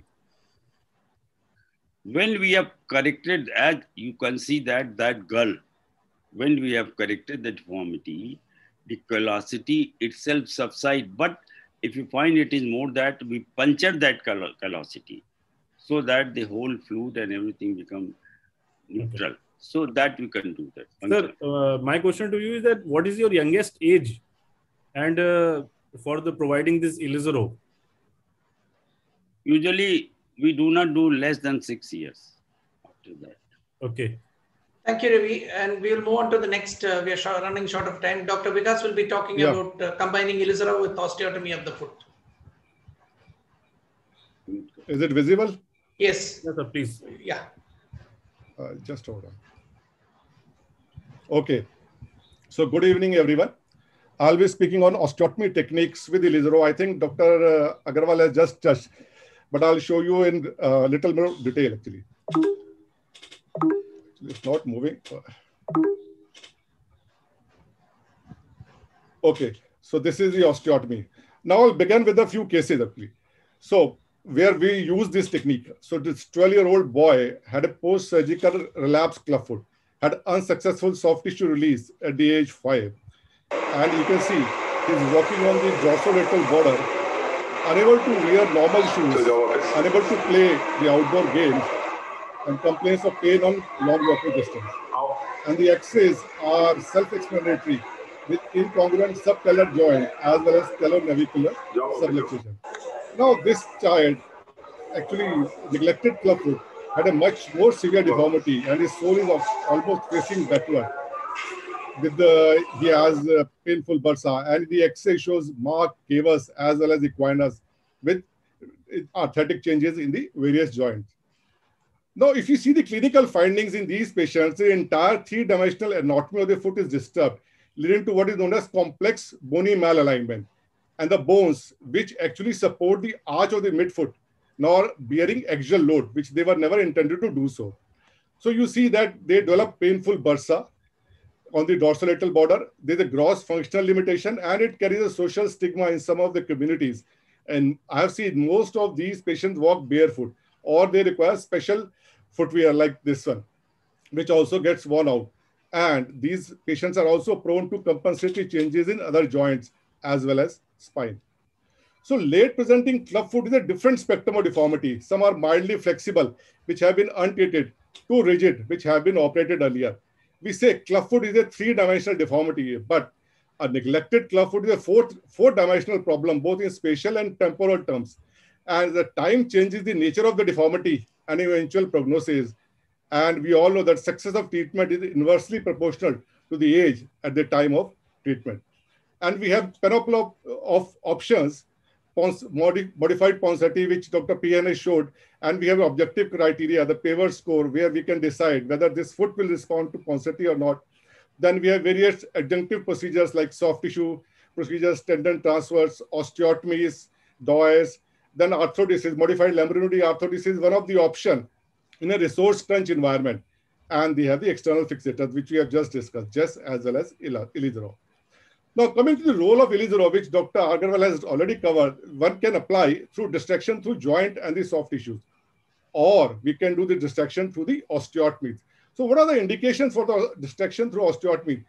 when we have corrected, as you can see that that girl, when we have corrected the deformity, the callosity itself subsides. But if you find it is more that we puncture that call- callosity so that the whole fluid and everything become neutral. Okay. So that we can do that. Sir, uh, my question to you is that what is your youngest age and uh, for the providing this Ilizaro? Usually we do not do less than six years after that. Okay. Thank you, Ravi. And we will move on to the next. Uh, we are short, running short of time. Doctor Vikas will be talking Yeah. about uh, combining Ilizaro with osteotomy of the foot. Is it visible? Yes. Yes, sir, please. Yeah. Uh, just hold on. Okay. So good evening, everyone. I'll be speaking on osteotomy techniques with Ilizaro. I think Doctor Uh, Agarwal has just touched, but I'll show you in a uh, little more detail actually. It's not moving. Okay, so this is the osteotomy. Now I'll begin with a few cases actually. So where we use this technique. So this twelve-year-old boy had a post-surgical relapsed clubfoot, had unsuccessful soft tissue release at the age five. And you can see he's walking on the dorsolateral border, unable to wear normal shoes, unable to play the outdoor games, and complains of pain on long walking distance. And the X-rays are self-explanatory with incongruent subtalar joint as well as talonavicular subluxation. Now this child, actually neglected clubfoot, had a much more severe deformity and his sole is almost facing backward. With the, he has a painful bursa and the X-ray shows marked cavus as well as equinus with arthritic changes in the various joints. Now, if you see the clinical findings in these patients, the entire three-dimensional anatomy of the foot is disturbed, leading to what is known as complex bony malalignment. And the bones, which actually support the arch of the midfoot, now are bearing axial load, which they were never intended to do so. So you see that they develop painful bursa on the dorsolateral border. There's a gross functional limitation, and it carries a social stigma in some of the communities. And I have seen most of these patients walk barefoot, or they require special footwear like this one, which also gets worn out. And these patients are also prone to compensatory changes in other joints as well as spine. So late presenting clubfoot is a different spectrum of deformity. Some are mildly flexible, which have been untreated, too rigid, which have been operated earlier. We say clubfoot is a three-dimensional deformity, but a neglected clubfoot is a fourth, four-dimensional problem, both in spatial and temporal terms. As the time changes the nature of the deformity and eventual prognosis. And we all know that success of treatment is inversely proportional to the age at the time of treatment. And we have panoply of, of options, modified Ponsati, which Doctor P N A showed, and we have objective criteria, the Paver score, where we can decide whether this foot will respond to Ponsati or not. Then we have various adjunctive procedures like soft tissue procedures, tendon transfers, osteotomies, D O A S, then arthrodesis, modified lumbar nudity arthrodesis is one of the options in a resource crunch environment. And they have the external fixators, which we have just discussed, just as well as Ilizaro. Now, coming to the role of Ilizaro, which Doctor Agarwal has already covered, one can apply through distraction through joint and the soft tissues, or we can do the distraction through the osteotomies. So what are the indications for the distraction through osteotomy?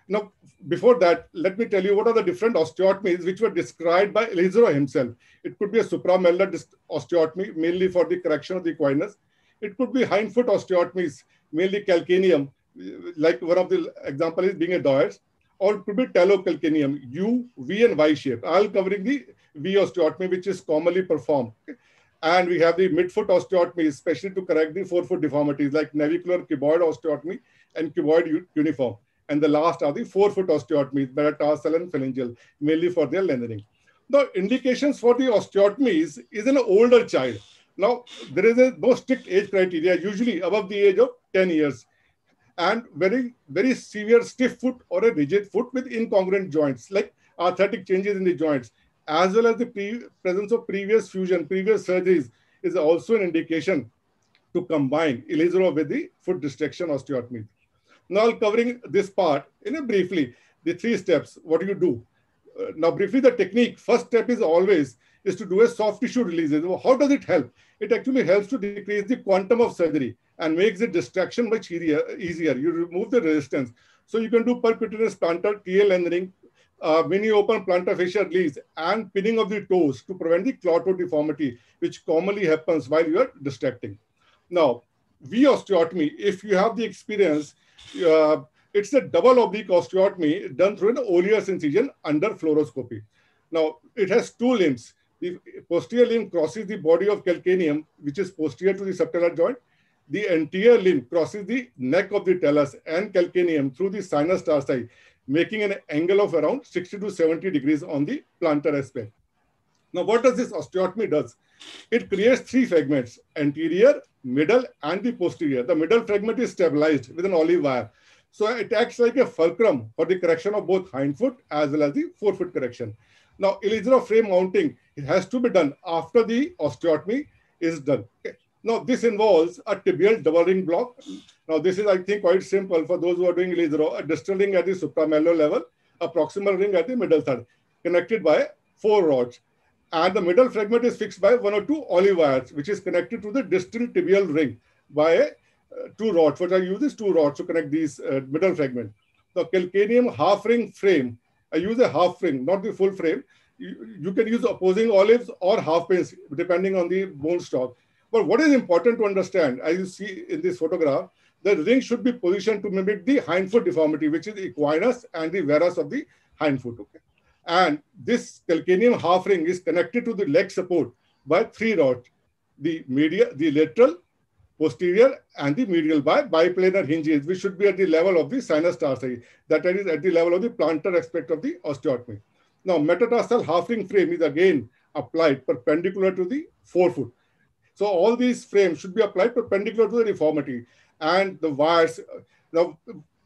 Now, before that, let me tell you what are the different osteotomies which were described by Elizaro himself. It could be a supramallar osteotomy, mainly for the correction of the equinus. It could be hindfoot osteotomies, mainly calcaneum, like one of the example is being a Doyers, or it could be talocalcaneum, U, V, and Y shape. I'll covering the V osteotomy, which is commonly performed. Okay? And we have the midfoot osteotomy, especially to correct the forefoot deformities like navicular cuboid osteotomy and cuboid uniform. And the last are the forefoot osteotomies, metatarsal and phalangeal, mainly for their lengthening. The indications for the osteotomies is in an older child. Now, there is a no strict age criteria, usually above the age of ten years. And very, very severe stiff foot or a rigid foot with incongruent joints, like arthritic changes in the joints, as well as the pre presence of previous fusion, previous surgeries is also an indication to combine Elizaro with the foot dissection osteotomy. Now, covering this part in a briefly, the three steps, what do you do? Uh, now, briefly, the technique, first step is always is to do a soft tissue releases. How does it help? It actually helps to decrease the quantum of surgery and makes the distraction much easier. easier. You remove the resistance. So you can do percutaneous plantar T L lengthening, uh, mini open plantar fascia release, and pinning of the toes to prevent the cloto deformity, which commonly happens while you are distracting. Now, V osteotomy, if you have the experience, uh, it's a double oblique osteotomy done through an oleus incision under fluoroscopy. Now, it has two limbs. The posterior limb crosses the body of calcaneum, which is posterior to the subtalar joint. The anterior limb crosses the neck of the talus and calcaneum through the sinus tarsi, making an angle of around sixty to seventy degrees on the plantar aspect. Now, what does this osteotomy do? It creates three fragments, anterior, middle, and the posterior. The middle fragment is stabilized with an olive wire. So it acts like a fulcrum for the correction of both hindfoot as well as the forefoot correction. Now, Elizaro frame mounting, it has to be done after the osteotomy is done. Okay. Now, this involves a tibial double ring block. Now, this is, I think, quite simple for those who are doing Elizaro. A distal ring at the supramallar level, a proximal ring at the middle third, connected by four rods. And the middle fragment is fixed by one or two olive wires, which is connected to the distal tibial ring by uh, two rods. What I use is two rods to connect these uh, middle fragment. The calcaneum half ring frame, I use a half ring, not the full frame. You, you can use opposing olives or half pins, depending on the bone stock. But what is important to understand, as you see in this photograph, the ring should be positioned to mimic the hindfoot deformity, which is equinus and the varus of the hindfoot. Okay? And this calcaneum half ring is connected to the leg support by three rods, the medial, the lateral, posterior, and the medial by biplanar hinges, which should be at the level of the sinus tarsi, that is at the level of the plantar aspect of the osteotomy. Now, metatarsal half ring frame is again applied perpendicular to the forefoot. So all these frames should be applied perpendicular to the deformity. And the wires, now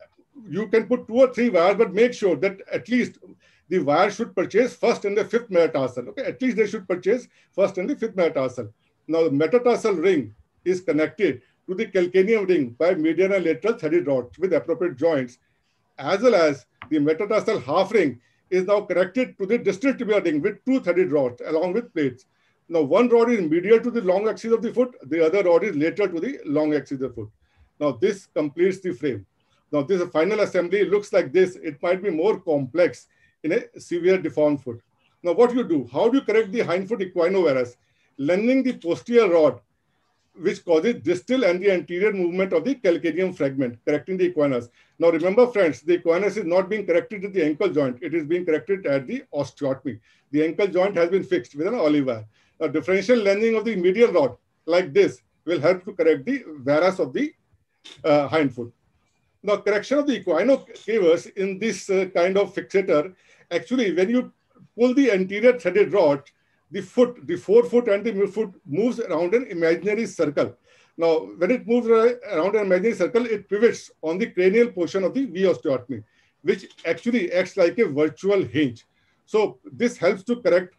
you can put two or three wires, but make sure that at least the wire should purchase first and the fifth metatarsal. Okay, at least they should purchase first and the fifth metatarsal. Now, the metatarsal ring is connected to the calcaneum ring by median and lateral threaded rods with appropriate joints, as well as the metatarsal half ring is now connected to the distal tibial ring with two threaded rods along with plates. Now, one rod is medial to the long axis of the foot, the other rod is lateral to the long axis of the foot. Now, this completes the frame. Now, this final assembly looks like this. It might be more complex in a severe deformed foot. Now, what you do? How do you correct the hindfoot equinovarus? Lengthening the posterior rod, which causes distal and the anterior movement of the calcaneum fragment, correcting the equinus. Now, remember, friends, the equinus is not being corrected at the ankle joint. It is being corrected at the osteotomy. The ankle joint has been fixed with an olive wire. Now, differential lengthening of the medial rod, like this, will help to correct the varus of the uh, hindfoot. Now, correction of the equinocavus in this uh, kind of fixator, actually, when you pull the anterior threaded rod, the foot, the forefoot and the midfoot moves around an imaginary circle. Now, when it moves around an imaginary circle, it pivots on the cranial portion of the V osteotomy, which actually acts like a virtual hinge. So this helps to correct,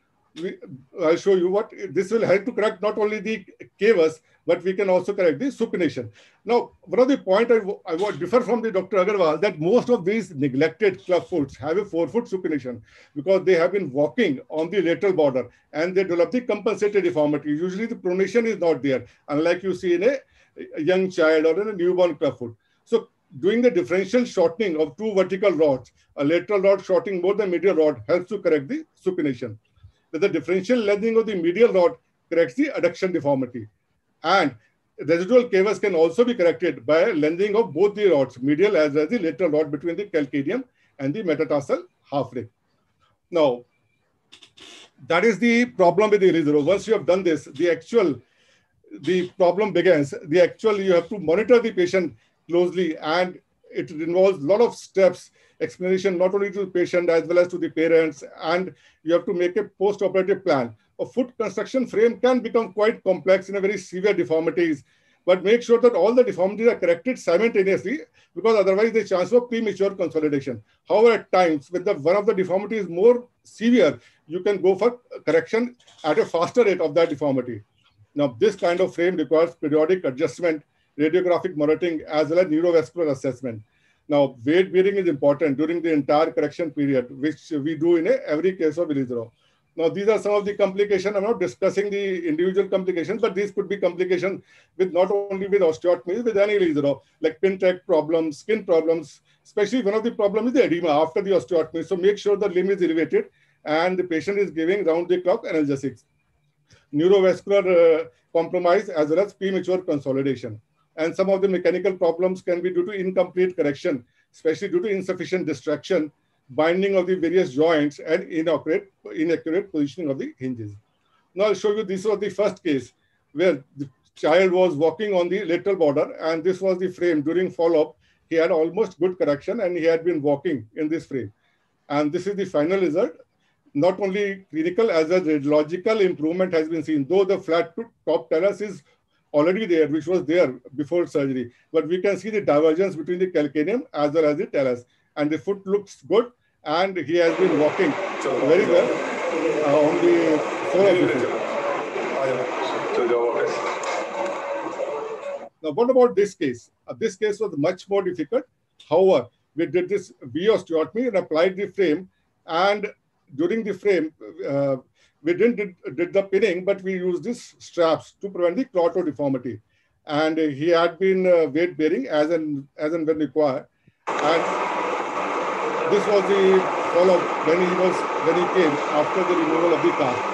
I'll show you what, this will help to correct not only the cavus, but we can also correct the supination. Now, one of the points I, I would differ from the Doctor Agarwal that most of these neglected club foots have a forefoot supination because they have been walking on the lateral border and they develop the compensated deformity. Usually the pronation is not there, unlike you see in a, a young child or in a newborn club foot. So doing the differential shortening of two vertical rods, a lateral rod shortening more than medial rod helps to correct the supination. The differential lengthening of the medial rod corrects the adduction deformity. And residual cavus can also be corrected by lengthening of both the rods, medial as well as the lateral rod between the calcaneum and the metatarsal half rib. Now, that is the problem with the Elizero. Once you have done this, the actual, the problem begins. The actual, you have to monitor the patient closely, and it involves a lot of steps, explanation not only to the patient as well as to the parents, and you have to make a post-operative plan. A foot construction frame can become quite complex in a very severe deformities, but make sure that all the deformities are corrected simultaneously, because otherwise the chance of premature consolidation. However, at times, when the one of the deformity is more severe, you can go for correction at a faster rate of that deformity. Now, this kind of frame requires periodic adjustment, radiographic monitoring, as well as neurovascular assessment. Now, weight bearing is important during the entire correction period, which we do in a, every case of Elizero. Now, these are some of the complications. I'm not discussing the individual complications, but these could be complications with not only with osteotomy, with any Elizero, like pin track problems, skin problems, especially one of the problems is the edema after the osteotomy. So make sure the limb is elevated and the patient is giving round-the-clock analgesics. Neurovascular uh, compromise as well as premature consolidation. And some of the mechanical problems can be due to incomplete correction, especially due to insufficient distraction, binding of the various joints, and inaccurate, inaccurate positioning of the hinges. Now I'll show you, this was the first case where the child was walking on the lateral border, and this was the frame. During follow-up, he had almost good correction and he had been walking in this frame. And this is the final result. Not only clinical as well as radiological improvement has been seen, though the flat top talus is already there, which was there before surgery. But we can see the divergence between the calcaneum as well as the talus. And the foot looks good, and he has been walking very well uh, on the sole of the foot. Now, what about this case? Uh, this case was much more difficult. However, we did this V osteotomy and applied the frame, and during the frame, uh, we didn't did, did the pinning, but we used these straps to prevent the clot or deformity. And uh, he had been uh, weight bearing as and as and when required. And this was the follow-up when he was when he came after the removal of the cast.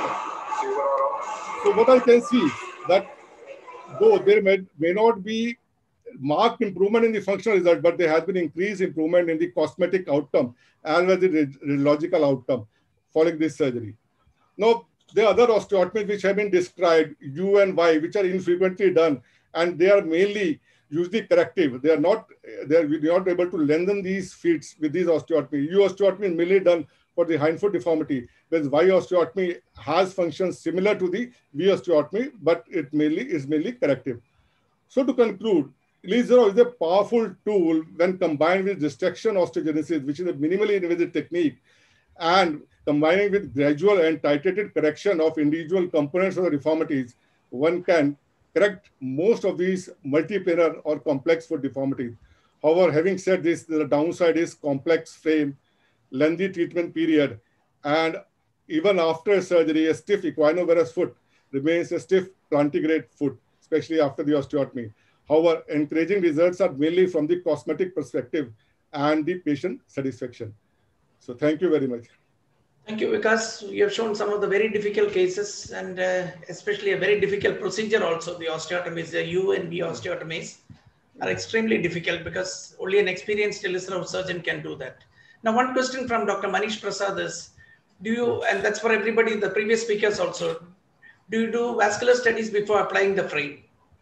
So what I can see that though there may, may not be marked improvement in the functional result, but there has been increased improvement in the cosmetic outcome as well as the radiological outcome following this surgery. Now, there are other osteotomies which have been described, U and Y, which are infrequently done, and they are mainly usually corrective. They are not, they are not able to lengthen these feet with these osteotomy. U osteotomy is mainly done for the hindfoot deformity, whereas Y osteotomy has functions similar to the V osteotomy, but it mainly is mainly corrective. So to conclude, Elizero is a powerful tool when combined with distraction osteogenesis, which is a minimally invasive technique, and combining with gradual and titrated correction of individual components of the deformities, one can correct most of these multiplanar or complex foot deformities. However, having said this, the downside is complex frame, lengthy treatment period, and even after surgery, a stiff equinovarus foot remains a stiff plantigrade foot, especially after the osteotomy. However, encouraging results are mainly from the cosmetic perspective and the patient satisfaction. So thank you very much. Thank you, Vikas. You have shown some of the very difficult cases, and uh, especially a very difficult procedure also. The osteotomies, the U and V osteotomies are extremely difficult because only an experienced Elizero surgeon can do that. Now, one question from Doctor Manish Prasad is, do you, and that's for everybody, the previous speakers also, do you do vascular studies before applying the frame?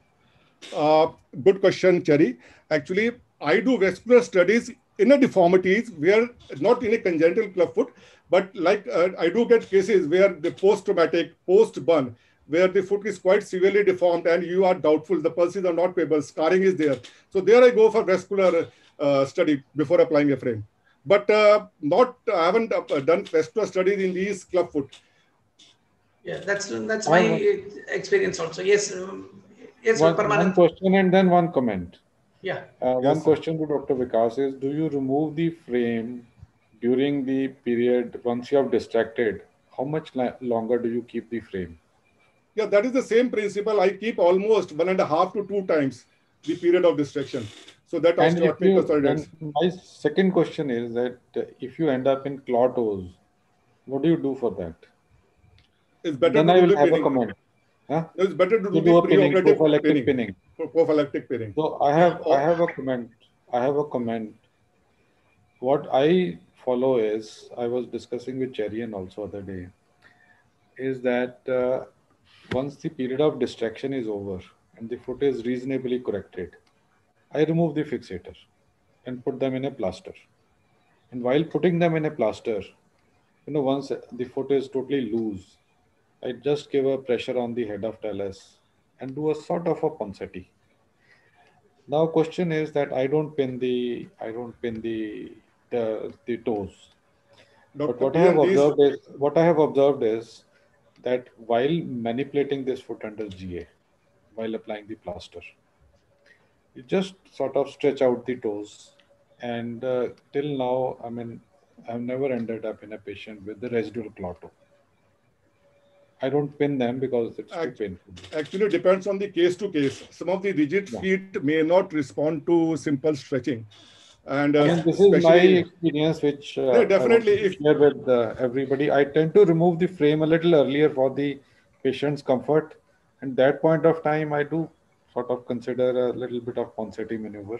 Uh, good question, Cherry. Actually, I do vascular studies in a deformities where not in a congenital clubfoot, but like uh, I do get cases where the post-traumatic, post-burn, where the foot is quite severely deformed and you are doubtful, the pulses are not payable, scarring is there. So there I go for vascular uh, study before applying a frame. But uh, not, I haven't uh, done vascular studies in these clubfoot. Yeah, that's that's my experience also. Yes, um, yes, one, one question and then one comment. Yeah. Uh, Yes, one sir. question to Doctor Vikas is, do you remove the frame during the period once you have distracted? How much longer do you keep the frame? Yeah, that is the same principle. I keep almost one and a half to two times the period of distraction. So that And if osteotomy you, consolidates. then my second question is that uh, if you end up in claw toes, what do you do for that? It's better Then to I do will the have pinning. a comment. Huh? It's better to do You the do a pinning, preoperative prophylactic pinning. pinning. Prophylactic pinning. So I have I have a comment. I have a comment. What I follow is, I was discussing with Cherian also other day, is that uh, once the period of distraction is over and the foot is reasonably corrected, I remove the fixator and put them in a plaster. And while putting them in a plaster, you know, once the foot is totally loose, I just give a pressure on the head of talus and do a sort of a Ponseti. Now, question is that I don't pin the I don't pin the the, the toes. Doctor But what I have P M, these- observed is what I have observed is that while manipulating this foot under G A, while applying the plaster, you just sort of stretch out the toes, and uh, till now, I mean, I've never ended up in a patient with the residual claw toe. I don't pin them because it's too painful. Actually, depends on the case to case. Some of the rigid feet may not respond to simple stretching. And uh, I mean, this is my experience, which uh, yeah, definitely I want to share with uh, everybody. I tend to remove the frame a little earlier for the patient's comfort. And that point of time, I do sort of consider a little bit of Ponseti maneuver.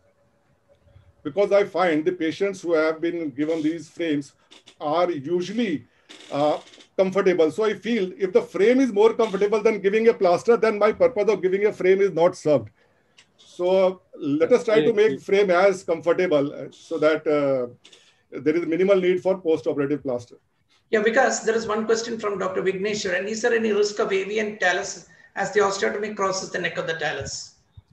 Because I find the patients who have been given these frames are usually uh, comfortable. So I feel if the frame is more comfortable than giving a plaster, then my purpose of giving a frame is not served. So let us try to make frame as comfortable so that uh, there is minimal need for post-operative plaster. Yeah, because there is one question from Doctor Vigneshwar, and is there any risk of avian talus as the osteotomy crosses the neck of the talus?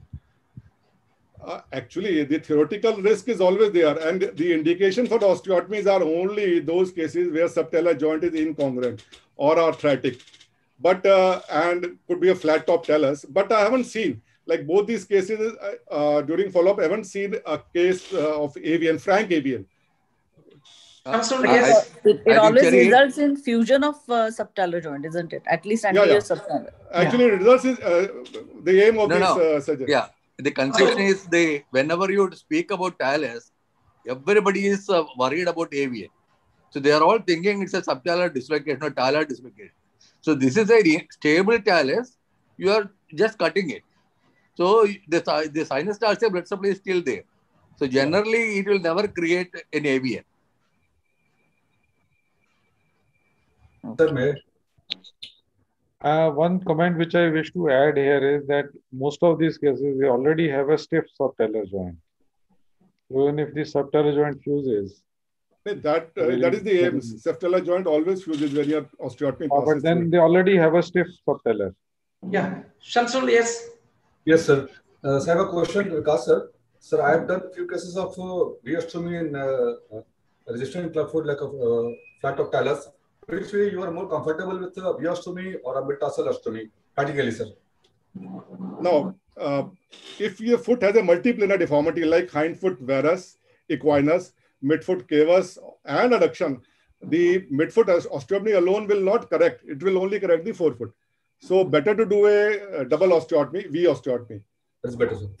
Uh, actually, the theoretical risk is always there, and the indication for the osteotomies are only those cases where subtalar joint is incongruent or arthritic, but uh, and could be a flat top talus. But I haven't seen, like both these cases uh, during follow-up, I haven't seen a case uh, of avian, frank avian. Uh, yes. I, it it always results in fusion of uh, subtalar joint, isn't it? At least anterior yeah, yeah. subtalar. Actually, yeah. it results in uh, the aim of no, this no. uh, surgery. Yeah. The conception is the whenever you speak about talus, everybody is uh, worried about A V A. So they are all thinking it's a subtalar dislocation or talar dislocation. So this is a stable talus. You are just cutting it. So the, the sinus tarsier blood supply is still there. So generally it will never create an A V A. Sir, may Uh, one comment which I wish to add here is that most of these cases, they already have a stiff subtalar joint. Even if the subtalar joint fuses. That, uh, that is the aim. Subtalar joint always fuses when your osteotomy uh, But then through. They already have a stiff subtalar. Yeah. Shamsul, yes. Yes, sir. Uh, so I have a question, Vikas, sir. Sir, I have done a few cases of uh, V-ostomy in uh, resistant clubfoot, like a uh, flat top talus. Which way you are more comfortable with uh, V-ostomy or a mid-tarsal ostomy, practically, sir? Now, uh, if your foot has a multiplanar deformity like hindfoot varus, equinus, midfoot cavus, and adduction, the midfoot osteotomy alone will not correct. It will only correct the forefoot. So, better to do a, a double osteotomy, V osteotomy. That's better, sir.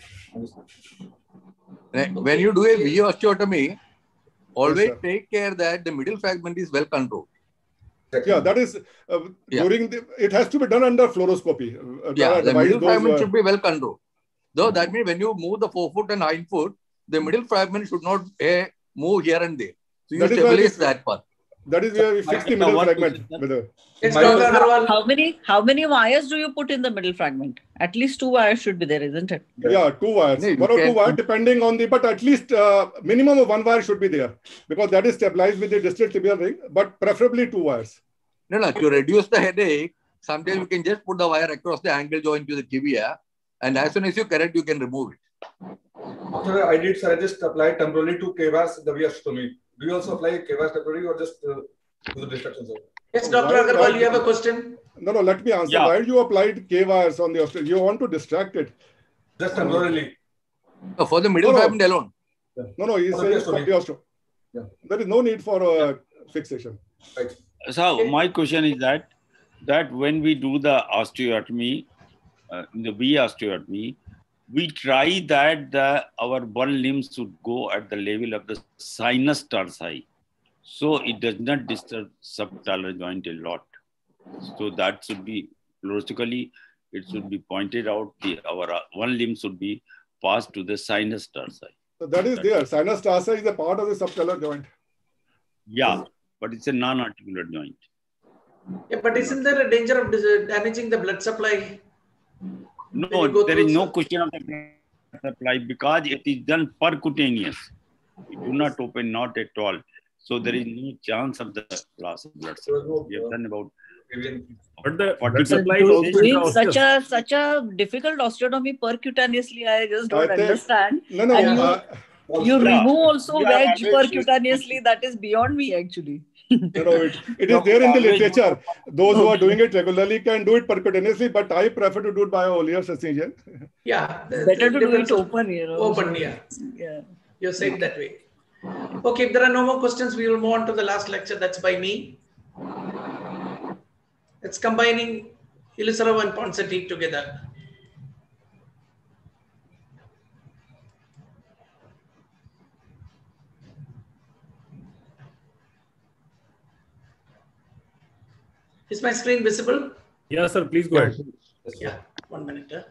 When you do a V osteotomy, always yes, take care that the middle fragment is well controlled. Yeah, that is uh, yeah. during the, it has to be done under fluoroscopy. Uh, yeah, the middle fragment uh, should be well controlled. Though that means when you move the forefoot and hindfoot, the middle fragment should not uh, move here and there. So you that stabilize that part. That is where we fix the middle fragment. It's how, how many how many wires do you put in the middle fragment? At least two wires should be there, isn't it? Yeah, two wires. No, one or two wires, depending on the, but at least uh, minimum of one wire should be there because that is stabilized with the distal tibial ring, but preferably two wires. No, no, to reduce the headache, sometimes you can just put the wire across the ankle joint to the tibia, and as soon as you correct, you can remove it. After I did, sir, I just applied temporarily to K V A S, the V-ostomy. Do you also apply K V A S temporarily or just uh, do the distractions? Yes, Doctor Agarwal, you have a question? No, no, let me answer. Yeah. Why you applied K V A S on the osteotomy? You want to distract it? Just temporarily. No, for the middle no, fragment no. alone. Yeah. No, no, he's saying for the osteotomy. Yeah. There is no need for uh, fixation. Right. So my question is that that when we do the osteotomy, uh, the V osteotomy, we try that the, our one limb should go at the level of the sinus tarsi. So it does not disturb subtalar joint a lot. So that should be, logically, it should be pointed out, the, our uh, one limb should be passed to the sinus tarsi. So that is there. Sinus tarsi is a part of the subtalar joint. Yeah, but it's a non-articular joint. Yeah, but isn't there a danger of damaging the blood supply? No, there is no question of the blood supply because it is done percutaneous. We do not open, not at all. So there is no chance of the loss of blood supply. We have done about. But the blood supply is also doing such a such a difficult osteotomy percutaneously. I just don't I understand. No, no. And you, uh, you yeah. remove also Yeah, wedge always percutaneously. That is beyond me actually. You know, it, it is there in the literature. Those who are doing it regularly can do it percutaneously, but I prefer to do it by a Ollier procedure. Yeah, better to do it open, you know. Open, yeah. Yeah. You're saying that way. Okay, if there are no more questions, we will move on to the last lecture. That's by me. It's combining Ilizarov and Ponseti together. Is my screen visible? Yes, sir. Please go ahead. Yeah, one minute. Huh?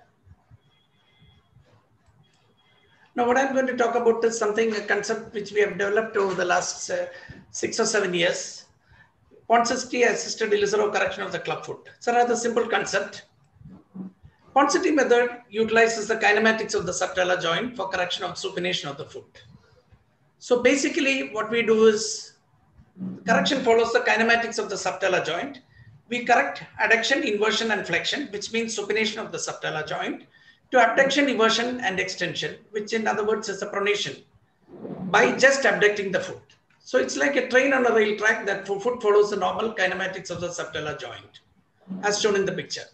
Now, what I'm going to talk about is something, a concept which we have developed over the last uh, six or seven years. Ponseti assisted Ilizarov correction of the clubfoot. It's a rather simple concept. Ponseti method utilizes the kinematics of the subtalar joint for correction of supination of the foot. So basically, what we do is correction follows the kinematics of the subtalar joint. We correct adduction, inversion, and flexion, which means supination of the subtalar joint, to abduction, eversion, and extension, which in other words is a pronation, by just abducting the foot. So it's like a train on a rail track that foot follows the normal kinematics of the subtalar joint, as shown in the picture.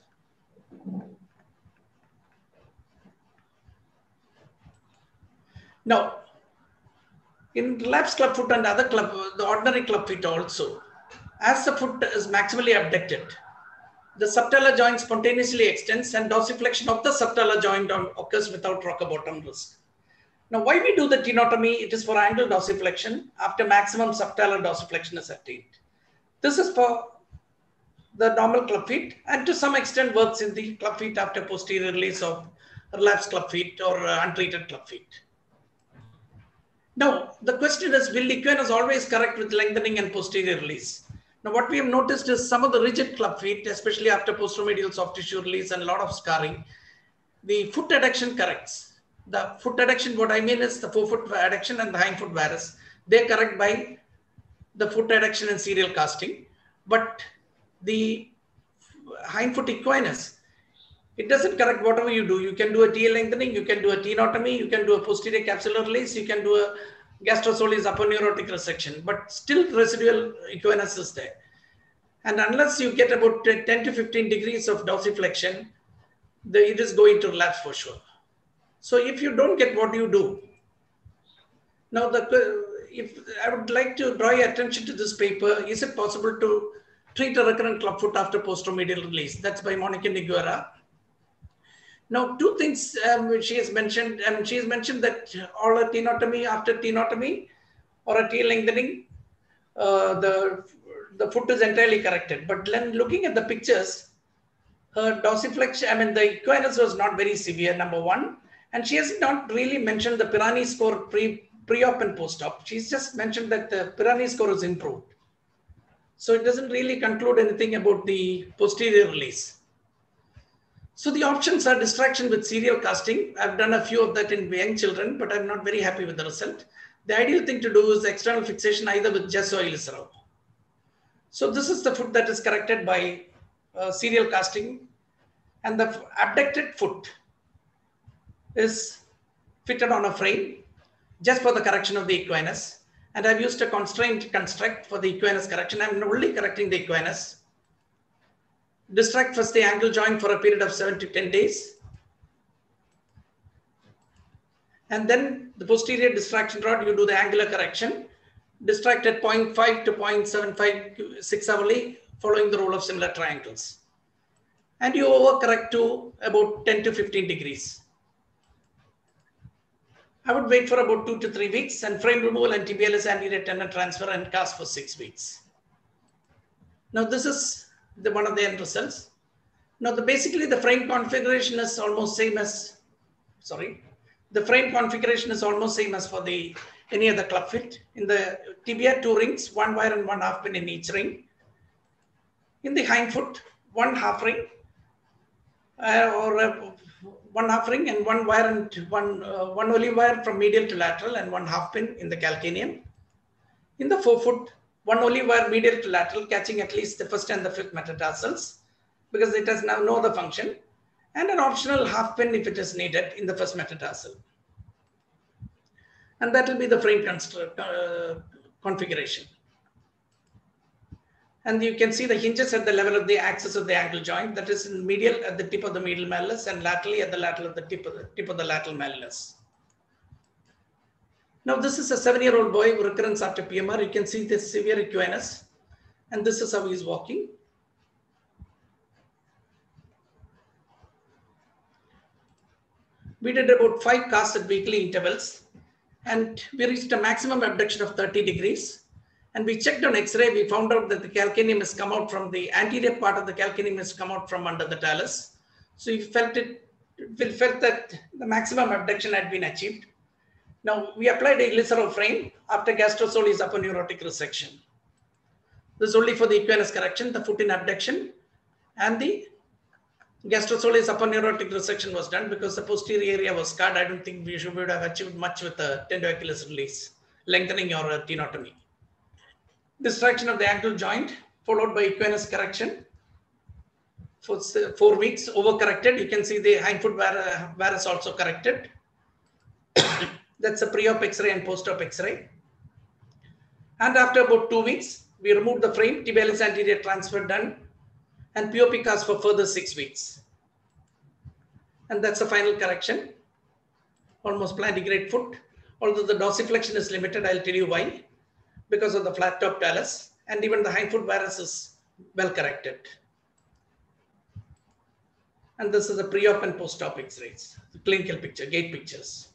Now, in relapsed clubfoot and other club, the ordinary clubfoot also, as the foot is maximally abducted, the subtalar joint spontaneously extends and dorsiflexion of the subtalar joint occurs without rocker bottom risk. Now, why we do the tenotomy? It is for angle dorsiflexion after maximum subtalar dorsiflexion is attained. This is for the normal clubfoot and to some extent works in the clubfoot after posterior release of relapsed clubfoot or uh, untreated clubfoot. Now, the question is, will equinus always correct with lengthening and posterior release? Now, what we have noticed is some of the rigid clubfoot, especially after posteromedial soft tissue release and a lot of scarring, the foot adduction corrects. The foot adduction, what I mean is the forefoot adduction and the hindfoot varus, they correct by the foot adduction and serial casting. But the hindfoot equinus, it doesn't correct whatever you do. You can do a T L lengthening, you can do a tenotomy, you can do a posterior capsular release, you can do a gastrosoleus aponeurotic resection, but still residual equinus is there. And unless you get about ten to fifteen degrees of dorsiflexion, the, it is going to relapse for sure. So if you don't get what you do, now the, if I would like to draw your attention to this paper, is it possible to treat a recurrent clubfoot after posteromedial release? That's by Monica Niguera. Now, two things um, she has mentioned, and um, she has mentioned that all a tenotomy after tenotomy or a T L lengthening, uh, the, the foot is entirely corrected. But then looking at the pictures, her dorsiflexion, I mean, the equinus was not very severe, number one. And she has not really mentioned the Pirani score pre, pre-op and post-op. She's just mentioned that the Pirani score is improved. So it doesn't really conclude anything about the posterior release. So the options are distraction with serial casting. I've done a few of that in young children, but I'm not very happy with the result. The ideal thing to do is external fixation either with Jess or Ilizarov. So this is the foot that is corrected by uh, serial casting, and the abducted foot is fitted on a frame just for the correction of the equinus. And I've used a constraint construct for the equinus correction. I'm only correcting the equinus. Distract first the ankle joint for a period of seven to ten days. And then the posterior distraction rod, you do the angular correction. Distract at zero point five to zero point seven five six hourly, following the rule of similar triangles. And you overcorrect to about ten to fifteen degrees. I would wait for about two to three weeks and frame removal and tibialis anterior tendon transfer and cast for six weeks. Now this is the one of the end results. Now the basically the frame configuration is almost same as, sorry, the frame configuration is almost same as for the any other club fit. In the tibia, two rings, one wire and one half pin in each ring. In the hind foot, one half ring uh, or uh, one half ring and one wire and one uh, one olive wire from medial to lateral and one half pin in the calcaneum. In the forefoot, one olive wire medial to lateral catching at least the first and the fifth metatarsals because it has now no other function, and an optional half pin if it is needed in the first metatarsal. And that will be the frame uh, configuration. And you can see the hinges at the level of the axis of the ankle joint, that is in medial at the tip of the medial malleus and laterally at the lateral of the tip of the tip of the lateral malleus. Now this is a seven-year-old boy with recurrence after P M R. You can see this severe equinus, and this is how he is walking. We did about five casts at weekly intervals, and we reached a maximum abduction of thirty degrees. And we checked on X-ray, we found out that the calcaneum has come out from the anterior part of the calcaneum has come out from under the talus. So we felt it, we felt that the maximum abduction had been achieved. Now we applied a Ilizarov frame after gastrosoleus aponeurotic resection. This is only for the equinus correction, the foot in abduction, and the gastrosoleus aponeurotic resection was done because the posterior area was scarred. I don't think we should would have achieved much with the tendo-Achilles release, lengthening or a tenotomy. Distraction of the ankle joint followed by equinus correction for four weeks, overcorrected. You can see the hind foot varus also corrected. That's a pre-op X-ray and post-op X-ray. And after about two weeks, we removed the frame, tibialis anterior transfer done, and P O P cast for further six weeks. And that's the final correction. Almost plantigrade foot. Although the dorsiflexion is limited, I'll tell you why. Because of the flat top talus, and even the hind foot varus is well corrected. And this is the pre-op and post-op X-rays, the clinical picture, gait pictures.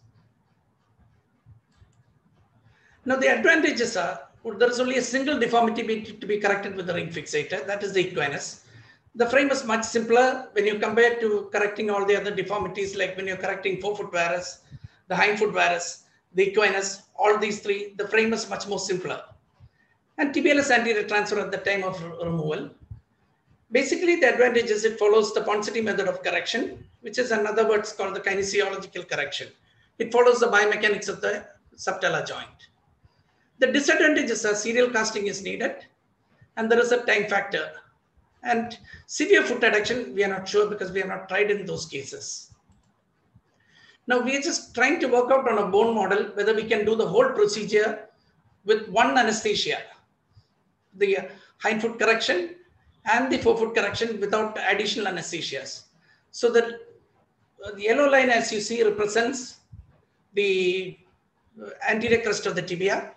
Now the advantages are, well, there is only a single deformity be, to be corrected with the ring fixator, that is the equinus. The frame is much simpler when you compare to correcting all the other deformities, like when you're correcting forefoot varus, the hind foot varus, the equinus, all these three, the frame is much more simpler. And tibialis anterior transfer at the time of removal. Basically, the advantage is it follows the Ponseti method of correction, which is in other words called the kinesiological correction. It follows the biomechanics of the subtalar joint. The disadvantages are serial casting is needed, and there is a time factor. And severe foot adduction, we are not sure because we have not tried in those cases. Now we are just trying to work out on a bone model whether we can do the whole procedure with one anesthesia, the hind foot correction and the forefoot correction without additional anesthesias. So that the yellow line, as you see, represents the anterior crest of the tibia.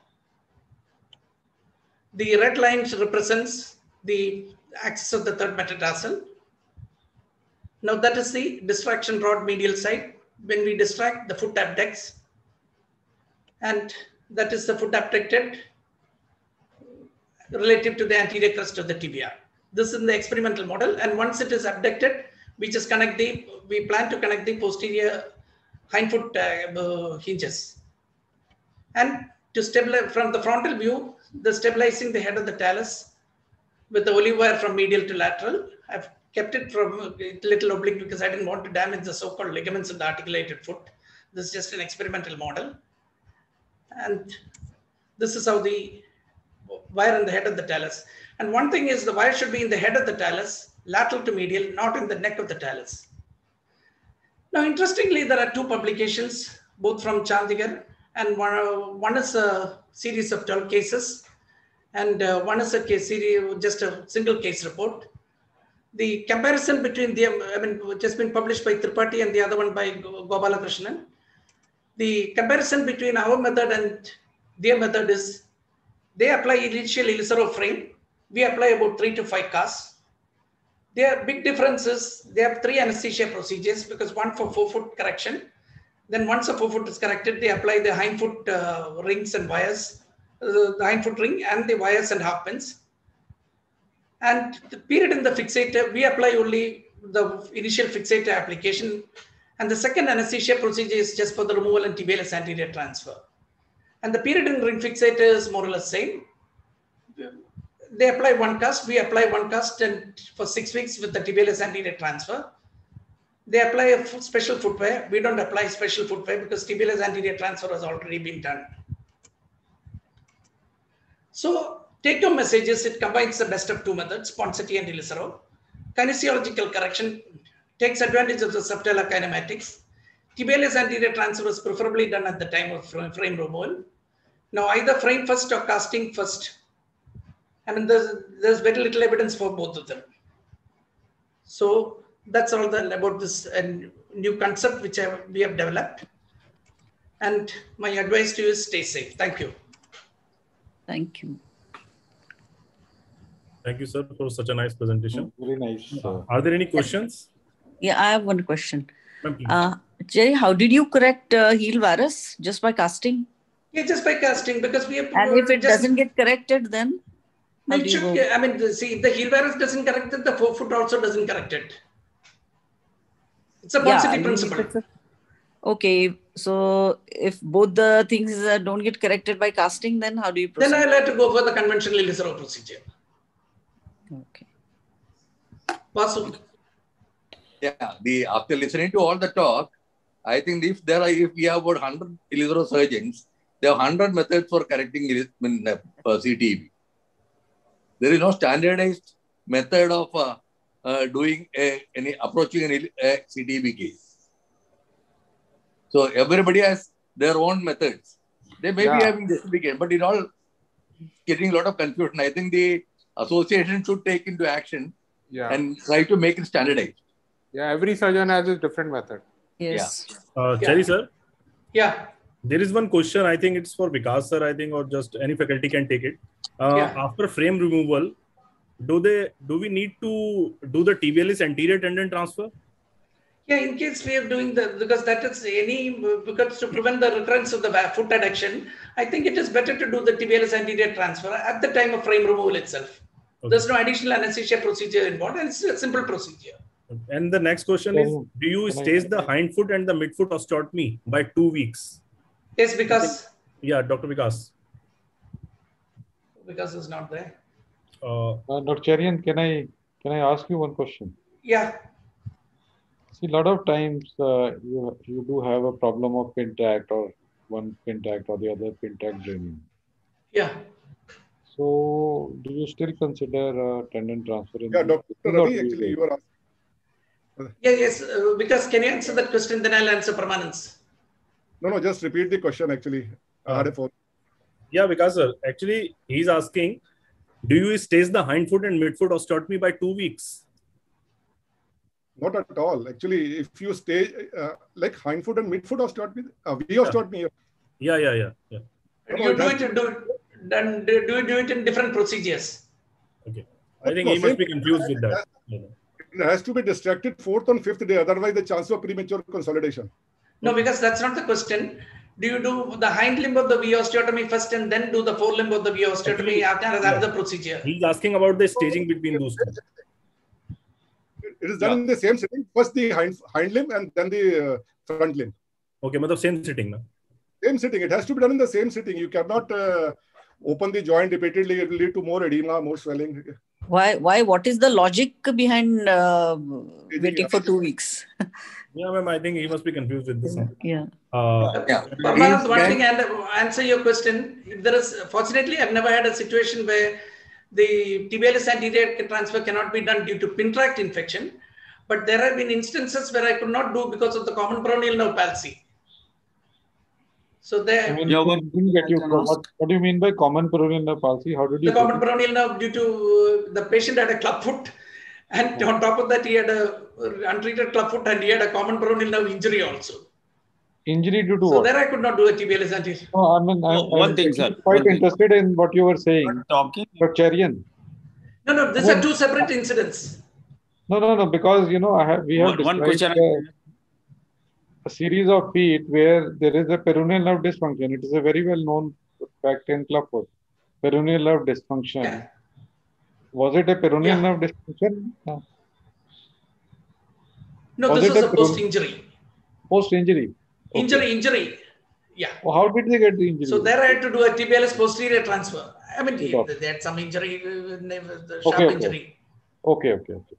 The red line represents the axis of the third metatarsal. Now that is the distraction rod medial side. When we distract, the foot abducts, and that is the foot abducted relative to the anterior crest of the tibia. This is in the experimental model, and once it is abducted, we just connect the, we plan to connect the posterior hind foot uh, hinges. And to stabilize from the frontal view, the stabilizing the head of the talus with the olive wire from medial to lateral. I've kept it from a little oblique because I didn't want to damage the so-called ligaments in the articulated foot. This is just an experimental model. And this is how the wire in the head of the talus. And one thing is the wire should be in the head of the talus, lateral to medial, not in the neck of the talus. Now, interestingly, there are two publications, both from Chandigarh, and one, uh, one is a series of twelve cases, and uh, one is a case series, just a single case report. The comparison between them, I mean, which has been published by Tripathi and the other one by Gopalakrishnan. The comparison between our method and their method is they apply initial Ilizarov frame. We apply about three to five casts. Their big difference is they have three anesthesia procedures because one for forefoot correction, Then once the forefoot is corrected, they apply the hindfoot uh, rings and wires, uh, the hindfoot ring and the wires and half pins. And the period in the fixator, we apply only the initial fixator application. And the second anesthesia procedure is just for the removal and tibialis anterior transfer. And the period in ring fixator is more or less same. They apply one cast, we apply one cast and for six weeks with the tibialis anterior transfer. They apply a special footwear. We don't apply special footwear because tibialis anterior transfer has already been done. So take-home messages, it combines the best of two methods, Ponseti and Ilizarov. Kinesiological correction takes advantage of the subtalar kinematics. Tibialis anterior transfer is preferably done at the time of frame removal. Now either frame first or casting first. I mean, there's, there's very little evidence for both of them. So that's all the, about this uh, new concept which I, we have developed. And my advice to you is stay safe. Thank you. Thank you. Thank you, sir, for such a nice presentation. Very nice. Uh, Are there any questions? Yeah, I have one question. Uh, Jerry, how did you correct uh, heel varus? Just by casting? Yeah, just by casting, because we have. And if it just, doesn't get corrected, then? No, it should, I mean, the, see, if the heel varus doesn't correct it, the forefoot also doesn't correct it. It's a Ponseti yeah, principle. A, okay, so if both the things uh, don't get corrected by casting, then how do you proceed? Then I'll have to go for the conventional Ilizarov procedure. Okay. Vasu. Yeah, the after listening to all the talk, I think if there are if we have about one hundred Ilizarov surgeons, there are one hundred methods for correcting uh, C T E B. There is no standardized method of uh, uh, doing a, any approaching an, a C T E B case. So everybody has their own methods. They may yeah. be having justification, but it all getting a lot of confusion. I think the association should take into action yeah. and try to make it standardized. Yeah, every surgeon has a different method. Yes. Yeah. Uh, yeah. Cherry, sir? Yeah. There is one question, I think it's for Vikas, sir, I think, or just any faculty can take it. Uh, yeah. After frame removal, do they do we need to do the tibialis anterior tendon transfer? Yeah, in case we are doing the, because that is any, because to prevent the recurrence of the foot adduction, I think it is better to do the tibialis anterior transfer at the time of frame removal itself. Okay. There's no additional anesthesia procedure involved, and it's a simple procedure. And the next question is, do you stage the hindfoot and the midfoot osteotomy by two weeks? Yes, because... Yeah, Doctor Vikas. Vikas is not there. Uh, uh, Doctor Cherian, can I, can I ask you one question? Yeah. See, a lot of times uh, you, you do have a problem of pintact or one pintact or the other pintact draining. Yeah. So, do you still consider uh, tendon transfer? In yeah, Doctor Ravi, actually, you were asking. Yeah, yes, uh, because can you answer that question? Then I'll answer Permanence. No, no, just repeat the question actually. I had a phone. Yeah, because sir, actually, he's asking, do you stage the hindfoot and midfoot osteotomy by two weeks? Not at all. Actually, if you stage uh, like hindfoot and midfoot osteotomy, uh, V osteotomy. Yeah, yeah, yeah. yeah. No, you do it, do it, then do, do do it in different procedures. Okay. I think no, he must be confused with that. Yeah. It has to be distracted fourth and fifth day, otherwise the chance of premature consolidation. No, because that's not the question. Do you do the hind limb of the V osteotomy first and then do the forelimb of the V osteotomy after yeah. the procedure? He's asking about the staging between those two. It is done yeah. in the same sitting. First the hind, hind limb and then the uh, front limb. Okay, but the same sitting now. Same sitting. It has to be done in the same sitting. You cannot uh, open the joint repeatedly. It will lead to more edema, more swelling. Why? Why? What is the logic behind uh, waiting for two weeks? Yeah, ma'am. I think he must be confused with this. Yeah. Uh, yeah. Permanence, one thing, and answer your question. If there is, fortunately, I've never had a situation where the tibialis anterior transfer cannot be done due to pin tract infection, but there have been instances where I could not do because of the common peroneal nerve palsy. So there. I mean, yeah, what, didn't get you, what, what do you mean by common peroneal nerve palsy? How did you? The common peroneal nerve due to uh, the patient had a club foot, and oh. on top of that he had a untreated club foot and he had a common peroneal nerve injury also. Injury due to so what? there I could not do a tibialis anterior. Oh, I mean, I'm, oh, one I'm thing, sir. quite one interested thing. in what you were saying. Talking. But Cherian. No, no, these are two separate incidents. No, no, no, because, you know, I have, we have one, one question. uh, a series of feet where there is a peroneal nerve dysfunction. It is a very well known fact in clubfoot. Peroneal nerve dysfunction. Yeah. Was it a peroneal Yeah. nerve dysfunction? No. No, Was this it was a a post-injury. Post-injury. Okay. Injury, injury. Yeah. Well, how did they get the injury? So there I had to do a tibialis posterior transfer. I mean, Good job. they had some injury, uh, the sharp Okay, okay. injury. Okay, okay, okay.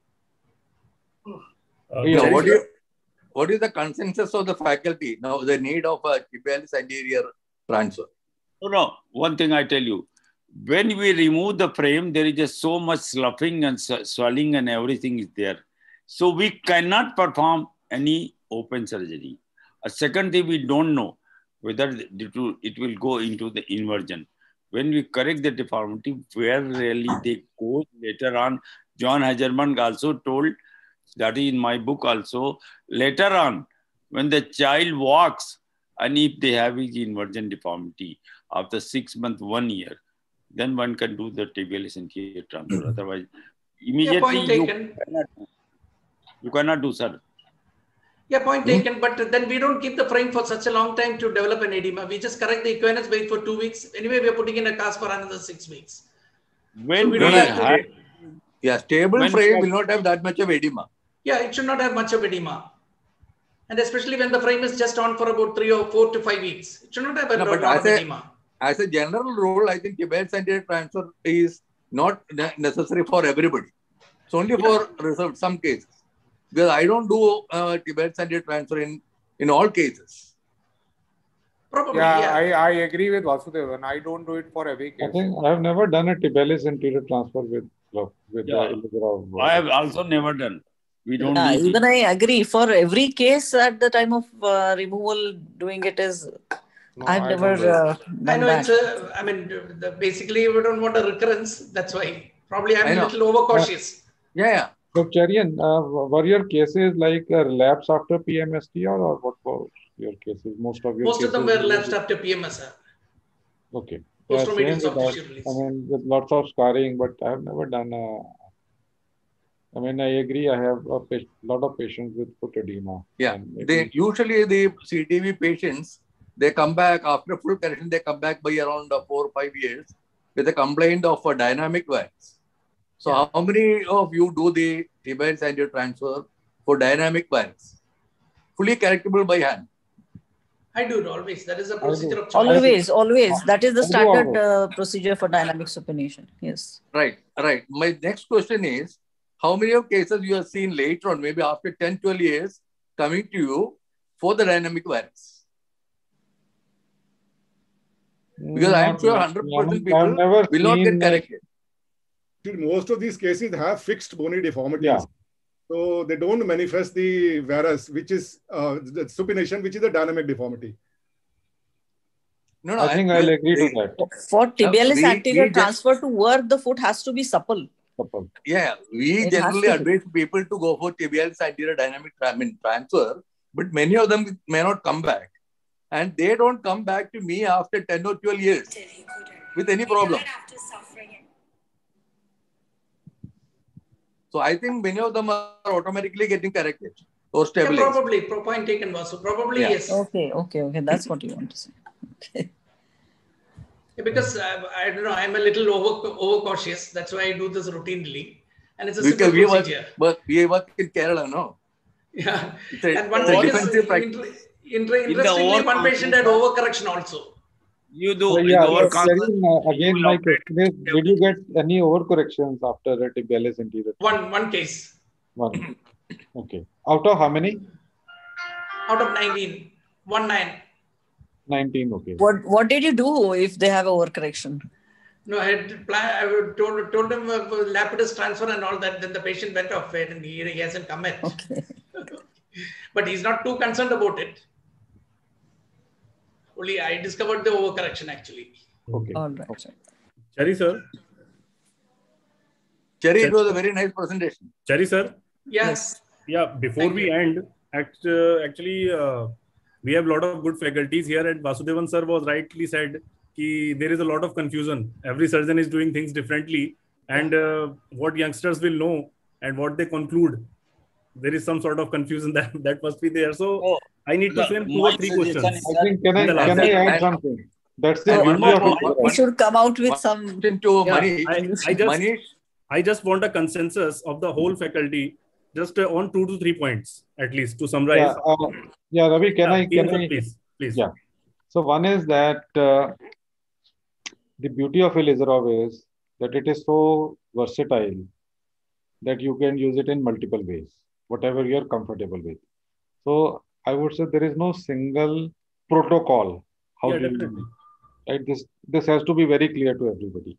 Uh, Yeah, Now, Cherry what, sir? is, what is the consensus of the faculty now? The need of a tibialis anterior transfer. No, no. One thing I tell you, when we remove the frame, there is just so much sloughing and s- swelling and everything is there. So we cannot perform any open surgery. A second thing, we don't know whether it will, it will go into the inversion. When we correct the deformity, where really they go later on, John Hagerman also told, that is in my book also, later on, when the child walks, and if they have his inversion deformity after six months, one year, then one can do the tibialis anterior transfer. Otherwise, immediately point you taken. cannot, you cannot do, sir. Yeah, point taken. But then we don't keep the frame for such a long time to develop an edema. We just correct the equinus, wait for two weeks. Anyway, we are putting in a cast for another six weeks. When So we we don't have to- have, Yeah, stable When- frame will not have that much of edema. Yeah, it should not have much of edema. And especially when the frame is just on for about three or four to five weeks. It should not have a No, lot, but lot as of a- edema. As a general rule, I think tibialis anterior transfer is not ne- necessary for everybody. It's only for reserved some cases. Because I don't do uh, tibialis anterior transfer in, in all cases. Probably, Yeah, yeah. I, I agree with Vasudevan. I don't do it for every I case. think I have never done a tibialis anterior transfer with with Yeah. the Ilizarov. I have also never done. We don't Yeah, need even it. I agree. For every case at the time of uh, removal, doing it is, No, I've I never don't do it. uh, I done know that. it's a, I mean, the, basically we don't want a recurrence. That's why probably I'm I a know. little overcautious. Yeah, yeah. So, Cherian, uh, were your cases like a relapse after P M S T or, or what were your cases? Most of your Most cases of them were lapsed after P M S. Okay. Yeah, same Post-traumatic with soft that. tissue release. I mean, with lots of scarring, but I have never done a. I mean, I agree. I have a pa- lot of patients with foot edema. Yeah. and maybe- They usually the C T V patients, they come back after full correction, they come back by around uh, four or five years with a complaint of a dynamic valves. So Yeah. how many of you do the tibialis anterior transfer for dynamic valves? Fully correctable by hand. I do it always. That is a do. procedure of choice. Always, always. That is the I do standard always. uh, procedure for dynamic supination. Yes. Right, right. My next question is, how many of cases you have seen later on, maybe after ten, twelve years, coming to you for the dynamic valves? Because I am Not sure much. one hundred percent I have people never will not get seen, uh, corrected. Most of these cases have fixed bony deformities. Yeah. So they don't manifest the varus, which is uh, the supination, which is a dynamic deformity. No, no, I think I'll they- agree to they- that. For tibialis we- anterior we just- transfer to work, the foot has to be supple. Couple. Yeah, we It has generally to be. advise people to go for tibialis anterior dynamic tra- I mean, transfer, but many of them may not come back. And they don't come back to me after ten or twelve years with any problem. So I think many of them are automatically getting corrected or Yeah, stabilized. probably. Pro point taken, Vasu. Probably Yeah. yes. Okay, okay, okay. That's what you want to say. Okay. Yeah, because I, I don't know, I'm a little over overcautious. That's why I do this routinely, and it's a Because simple we work, procedure. but we work in Kerala, no? Yeah, It's a, and one it's a thing is, defensive practice. inter, inter, the interestingly, one patient had overconfidence- overcorrection also. You do So, in yeah, the but overconfidence, Cherian, uh, again, will my operate question is, did you get any overcorrections after a tibialis anterior? One one case One. Okay. Out of how many? out of nineteen. One nine. nineteen. Okay. What What did you do if they have overcorrection? No, I had plan. I would told told him uh, Lapidus transfer and all that. Then the patient went off it, and he, he hasn't come yet. Okay. But he's not too concerned about it. Only I discovered the overcorrection actually. Okay. All right. right. Cherry sir. Cherry, it was a very nice presentation. Cherry sir. Yes. Yeah, before Thank we you. end, act, uh, actually, uh, we have a lot of good faculties here, and Vasudevan sir was rightly said ki there is a lot of confusion. Every surgeon is doing things differently, and uh, what youngsters will know and what they conclude there is some sort of confusion that that must be there. So Oh, I need to the- frame two my or three suggestion questions. is I think, can I, in the last can I session. add something? That's the And one beauty more, of one, Ilisaro. We should come out with some. question to Yeah, Manish. I, I just Manish, I just want a consensus of the whole faculty, just uh, on two to three points at least to summarize. Yeah, uh, yeah, Ravi, can Yeah, I, can Ian, sir, I? please, please. Yeah. So one is that uh, the beauty of Ilisaro is that it is so versatile that you can use it in multiple ways, whatever you're comfortable with. So I would say there is no single protocol. How Yeah, do you definitely. right? This this has to be very clear to everybody.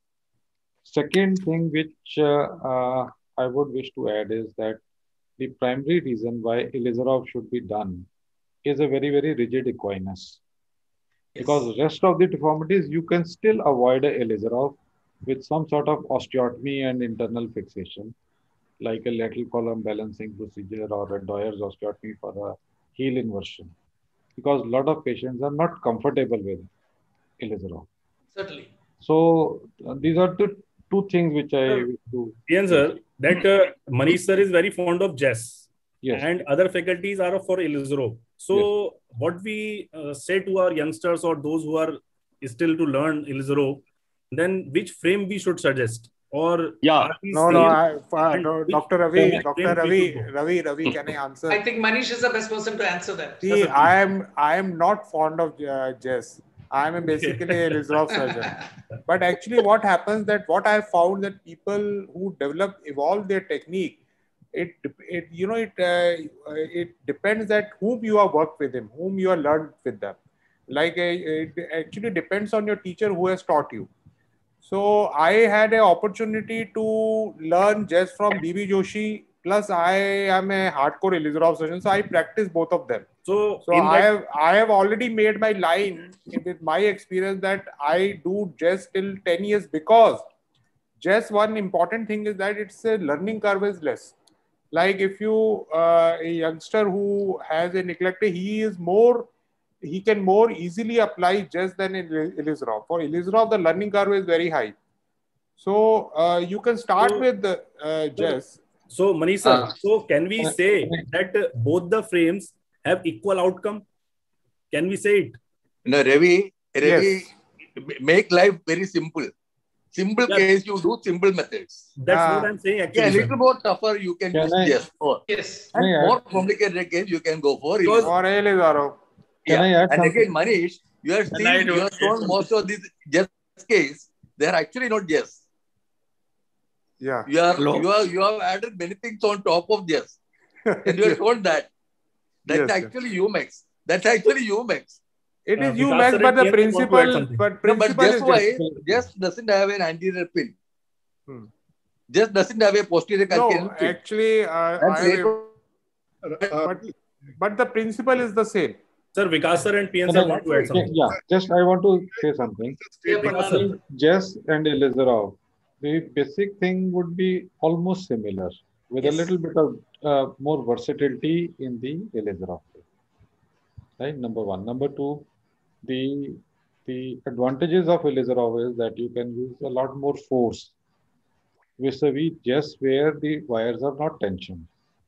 Second thing which uh, uh, I would wish to add is that the primary reason why Ilizarov should be done is a very, very rigid equinus. Because rest of the deformities, you can still avoid a Ilizarov with some sort of osteotomy and internal fixation, like a lateral column balancing procedure or a Doyer's osteotomy for a heel inversion. Because a lot of patients are not comfortable with Ilizarov. Certainly. So uh, these are the two things which I wish to. Ian, sir, that uh, Manish sir is very fond of Jess. Yes. And other faculties are for Ilizaro. So yes. What we uh, say to our youngsters or those who are still to learn Ilizaro, then which frame we should suggest? Or yeah, no, no, I, uh, no Doctor Ravi, Doctor Ravi, Ravi, Ravi, can I answer? I think Manish is the best person to answer that. See, I am, I am not fond of uh, Jess. I am basically a Ilizarov surgeon. But actually, what happens that what I found that people who develop, evolve their technique, it, it you know, it, uh, it depends that whom you have worked with him, whom you have learned with them. Like, uh, it actually depends on your teacher who has taught you. So I had an opportunity to learn Jess from B B Joshi. Plus, I am a hardcore Ilizarov surgeon, so I practice both of them. So, so I have I have already made my line with my experience that I do Jess till ten years because Jess, one important thing is that it's a learning curve is less. Like if you uh, a youngster who has a neglected, he is more. He can more easily apply Jess than in Ilizarov. For Ilizarov, the learning curve is very high. So uh, you can start so, with the uh, Jess. So Manish sir, uh, so can we say that uh, both the frames have equal outcome? Can we say it? No, Ravi, Ravi, yes. Make life very simple. Simple yeah. case, you do simple methods. That's uh, what I'm saying actually. Yeah, a little more tougher, you can, can use I, Jess for. Yes. And yeah. more complicated case, you can go for Ilizarov. For Ilizarov. Yeah. I add and something? again, Manish, you are still you are shown most of these Jess case, they are actually not Jess. Yeah. You are Hello? you are you have added many things on top of Jess. And you have shown that. That's yes, actually U M A X. That's actually U M A X. It is uh, U M A X, but the principle but principle no, but is why Jess doesn't have an anterior pin. Hmm. Jess doesn't have a posterior calcaneal no, pin. Actually, uh, I, uh, but, but the principle is the same. Sir, Vikas sir and P N sir want to add something. Yeah, just I want to say something. Yeah, Jess and Ilizarov, the basic thing would be almost similar with yes. a little bit of uh, more versatility in the Ilizarov. Right, number one. Number two, the the advantages of Ilizarov is that you can use a lot more force vis-a-vis Jess where the wires are not tensioned.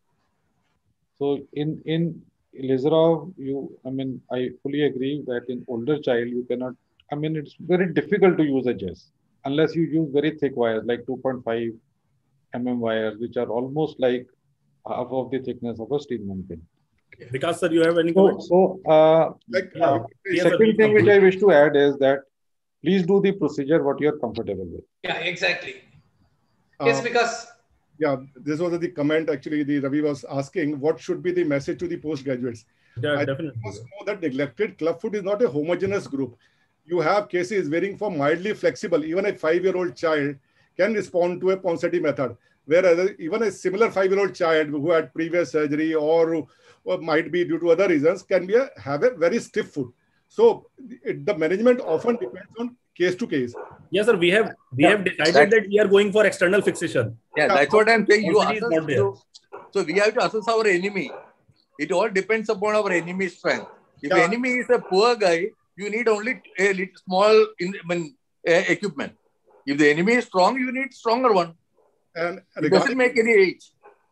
So in in Ilizarov, you, I mean, I fully agree that in older child, you cannot, I mean, it's very difficult to use a Jess unless you use very thick wires like two point five millimeter wires, which are almost like half of the thickness of a Steinmann pin. Because, sir, you have any so, so uh, like, uh, yes, second sir, thing which I wish to add is that please do the procedure what you are comfortable with. Yeah, exactly. Uh, yes, because yeah, this was the comment actually the Ravi was asking, what should be the message to the postgraduates? Yeah, I definitely. must know that neglected clubfoot is not a homogeneous group. You have cases varying from mildly flexible, even a five-year-old child can respond to a Ponseti method, whereas even a similar five-year-old child who had previous surgery or, or might be due to other reasons can be a, have a very stiff foot. So it, the management often depends on case to case. Yes, sir. We have we yeah, have decided that we are going for external fixation. Yeah, that's what I'm saying. You assess, you, so we have to assess our enemy. It all depends upon our enemy's strength. If yeah. enemy is a poor guy, you need only a little small in, I mean, uh, equipment. If the enemy is strong, you need stronger one. And it doesn't make any age.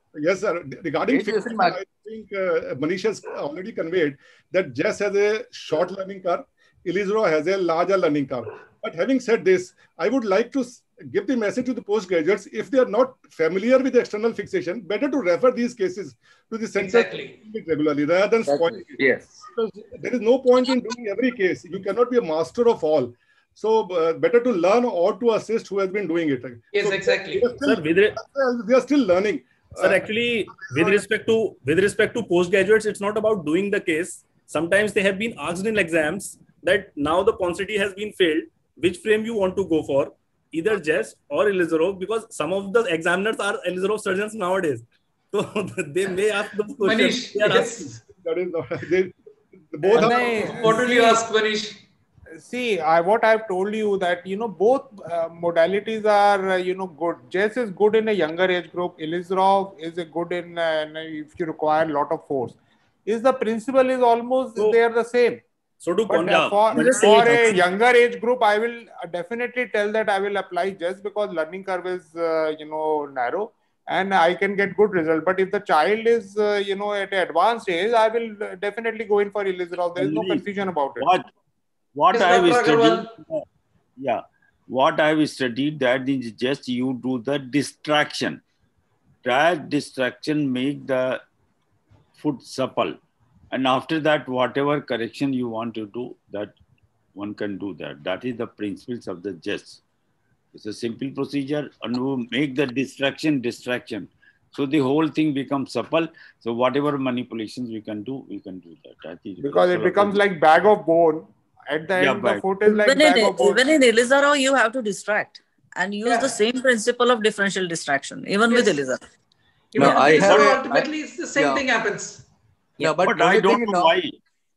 Yes, sir. Regarding It fixation, doesn't matter. I think uh, Manish has already conveyed that Jess has a short learning curve, Ilizro has a larger learning curve. But having said this, I would like to s- give the message to the postgraduates, if they are not familiar with external fixation, better to refer these cases to the center Exactly. regularly rather than spoiling it. Yes. Because there is no point in doing every case. You cannot be a master of all. So uh, better to learn or to assist who has been doing it. Yes, So exactly. we are still, Sir, with re- we are still learning. Sir, Uh, actually, with respect to with respect to postgraduates, it's not about doing the case. Sometimes they have been asked in exams that now the paucity has been failed. Which frame you want to go for, either Jess or Ilizarov, because some of the examiners are Ilizarov surgeons nowadays. So they may ask those questions. Manish, They are asking. yes. that is not, they, both are. Nahin, What will you ask, Manish? See, I, what I've told you that, you know, both uh, modalities are, uh, you know, good. Jess is good in a younger age group. Ilizarov is a good in, uh, if you require a lot of force. Is the principle is almost, So- they are the same. So to But con- uh, for, It's the for same. a younger age group, I will uh, definitely tell that I will apply just because learning curve is, uh, you know, narrow and I can get good result. But if the child is, uh, you know, at an advanced age, I will uh, definitely go in for Ilizarov. There is no Only confusion about it. What what Yes, I have Doctor studied, Agarwal. yeah, what I have studied that is just you do the distraction. That distraction make the foot supple, and after that, whatever correction you want to do, that one can do that. That is the principles of the gest. It's a simple procedure, and you make the distraction distraction. So the whole thing becomes supple. So whatever manipulations we can do, we can do that. That is the Because it principle of the becomes like bag of bone. At the Yeah, end, the bag. foot is like Even bag in, of bone. even in Ilizarov, you have to distract and use Yeah. the same principle of differential distraction, even with Yes. Ilizarov. Even No, I with have Ilizarov, a- ultimately, it's the same yeah. thing happens. No, but, But I only don't thing know now, why.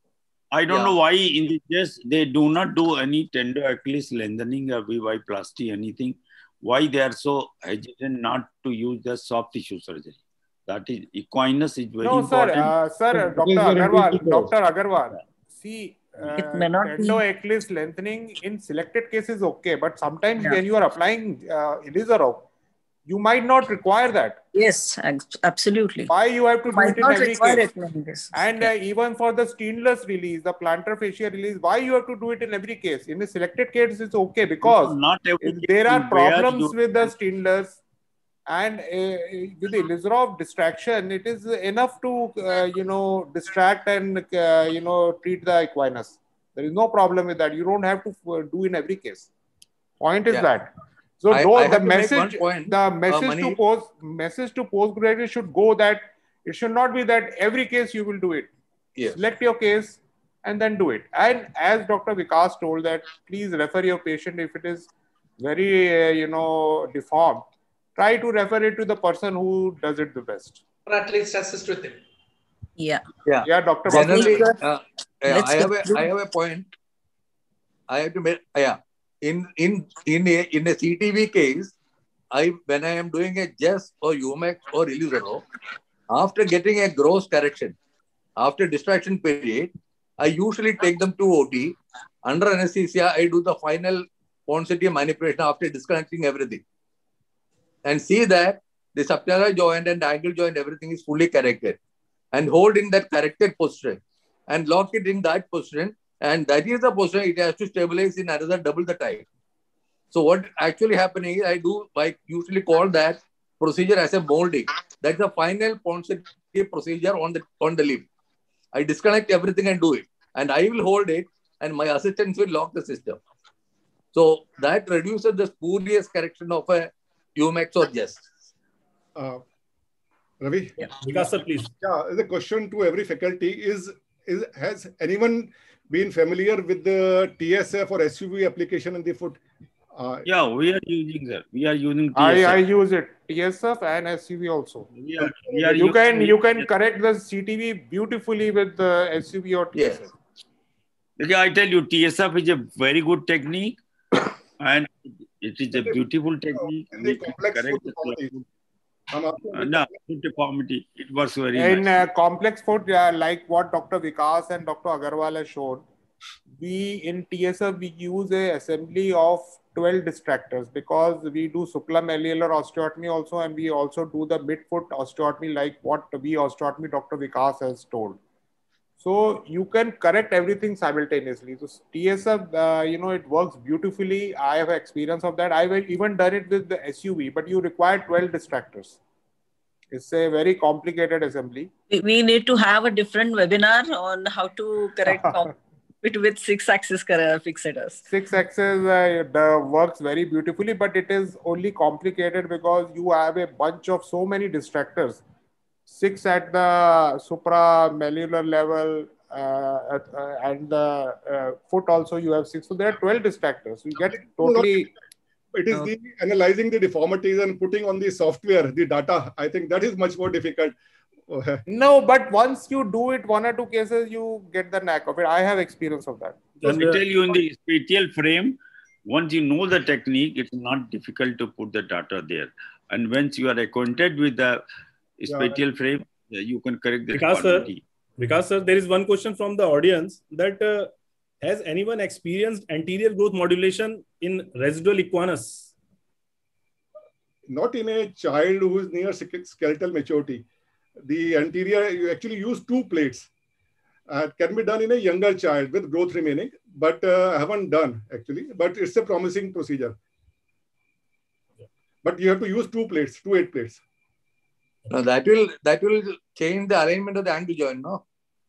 I don't Yeah. know why in the chest they do not do any tendo Achilles lengthening or V Y plasty, anything. Why they are so hesitant not to use the soft tissue surgery? That is, equinus is very No, sir, important. uh, sir, But Doctor it is very Agarwal, difficult. Doctor Agarwal. See, It uh, may not be- tendo-Achilles lengthening in selected cases, okay, but sometimes Yeah. when you are applying uh, Ilizarov, you might not require that. Yes, ex- absolutely. Why you have to do Might it in not every require case? it in this. And uh, even for the stainless release, the plantar fascia release, why you have to do it in every case? In a selected case, it's okay because not every if case there are is where problems you- with the stainless and uh, with the Ilizarov distraction, it is enough to, uh, you know, distract and, uh, you know, treat the equinus. There is no problem with that. You don't have to uh, do in every case. Point is Yeah. that. So I- though I the have to make one message, point, the message Mani. to post, message to postgraduate should go that it should not be that every case you will do it. Yes. Select your case and then do it. And as Doctor Vikas told that, please refer your patient if it is very, uh, you know, deformed. Try to refer it to the person who does it the best. Or at least assist with him. Yeah. Yeah. Yeah, Doctor Generally, Bhaskar. uh, yeah, Let's I have a conclude. I have a point. I have to make yeah. In in in a in a C T V case, I when I am doing a Jess or U M A C or Ilizarov, after getting a gross correction, after distraction period, I usually take them to O T. Under anesthesia, I do the final Ponseti manipulation after disconnecting everything. And see that the subtalar joint and ankle joint, everything is fully corrected. And hold in that corrected position. And lock it in that position. And that is the position it has to stabilize in another double the time. So what actually happening is I do, I usually call that procedure as a molding. That's the final Ponseti procedure on the on the lip. I disconnect everything and do it. And I will hold it and my assistants will lock the system. So that reduces the spurious correction of a U M A C or Jess. Uh, Ravi? Yeah. Vikas sir, please. Yeah, the question to every faculty is, is has anyone been familiar with the T S F or S U V application in the foot? Uh, Yeah, we are using sir. We are using T I, S F. I use it. T S F and S U V also. We are, we are You can using you it. can correct the C T V beautifully with the S U V or T S F. Yes. Okay, I tell you, T S F is a very good technique, and it is a beautiful technique. in the which complex corrects foot the- deformity. I'm asking Uh, no, foot deformity. It works very In nice. uh, complex foot, uh, like what Doctor Vikas and Doctor Agarwal has shown, we in T S F we use a assembly of twelve distractors, because we do supramalleolar osteotomy also, and we also do the midfoot osteotomy like what we osteotomy Doctor Vikas has told. So you can correct everything simultaneously. So T S F, uh, you know, it works beautifully. I have experience of that. I've even done it with the S U V, but you require twelve distractors. It's a very complicated assembly. We need to have a different webinar on how to correct it with six axis fixators. Six axis uh, the works very beautifully, but it is only complicated because you have a bunch of so many distractors. Six at the supramalleolar level, uh, at, uh, and the uh, foot also you have six. So there are twelve distractors. You get totally. It is the analyzing the deformities and putting on the software, the data. I think that is much more difficult. No, but once you do it, one or two cases, you get the knack of it. I have experience of that. Just to tell you, in the spatial frame, once you know the technique, it's not difficult to put the data there. And once you are acquainted with the spatial yeah. frame, you can correct the because, quality. Sir, because sir, there is one question from the audience that uh, has anyone experienced anterior growth modulation in residual equinus? Not in a child who is near skeletal maturity. The anterior, you actually use two plates. Uh, it can be done in a younger child with growth remaining, but uh, I haven't done actually, but it's a promising procedure. But you have to use two plates, two eight plates. No, that will that will change the alignment of the ankle joint, no?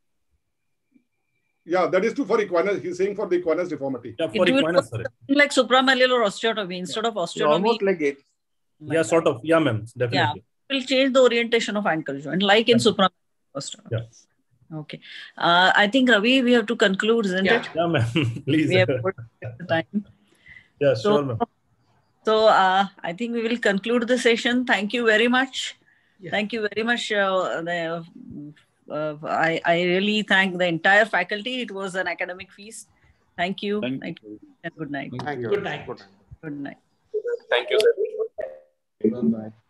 Yeah, that is true for equinus. He's saying for the equinus deformity. Yeah, for it equinus, sorry. Like supramalleolar osteotomy instead of osteotomy. Almost like it. Yeah, like sort of. Yeah, ma'am. Definitely. Yeah, it will change the orientation of ankle joint, like in yeah. supramalleolar osteotomy. Yeah. Okay. Uh, I think, Ravi, we have to conclude, isn't yeah. it? Yeah, ma'am. Please. We have put the time. Yeah, so, sure, ma'am. So uh, I think we will conclude the session. Thank you very much. Yeah. Thank you very much. Uh, the, uh, I, I really thank the entire faculty. It was an academic feast. Thank you. Thank, thank you. And good night. Thank you. Good night. Good night. Good night. Thank you, sir. Bye-bye.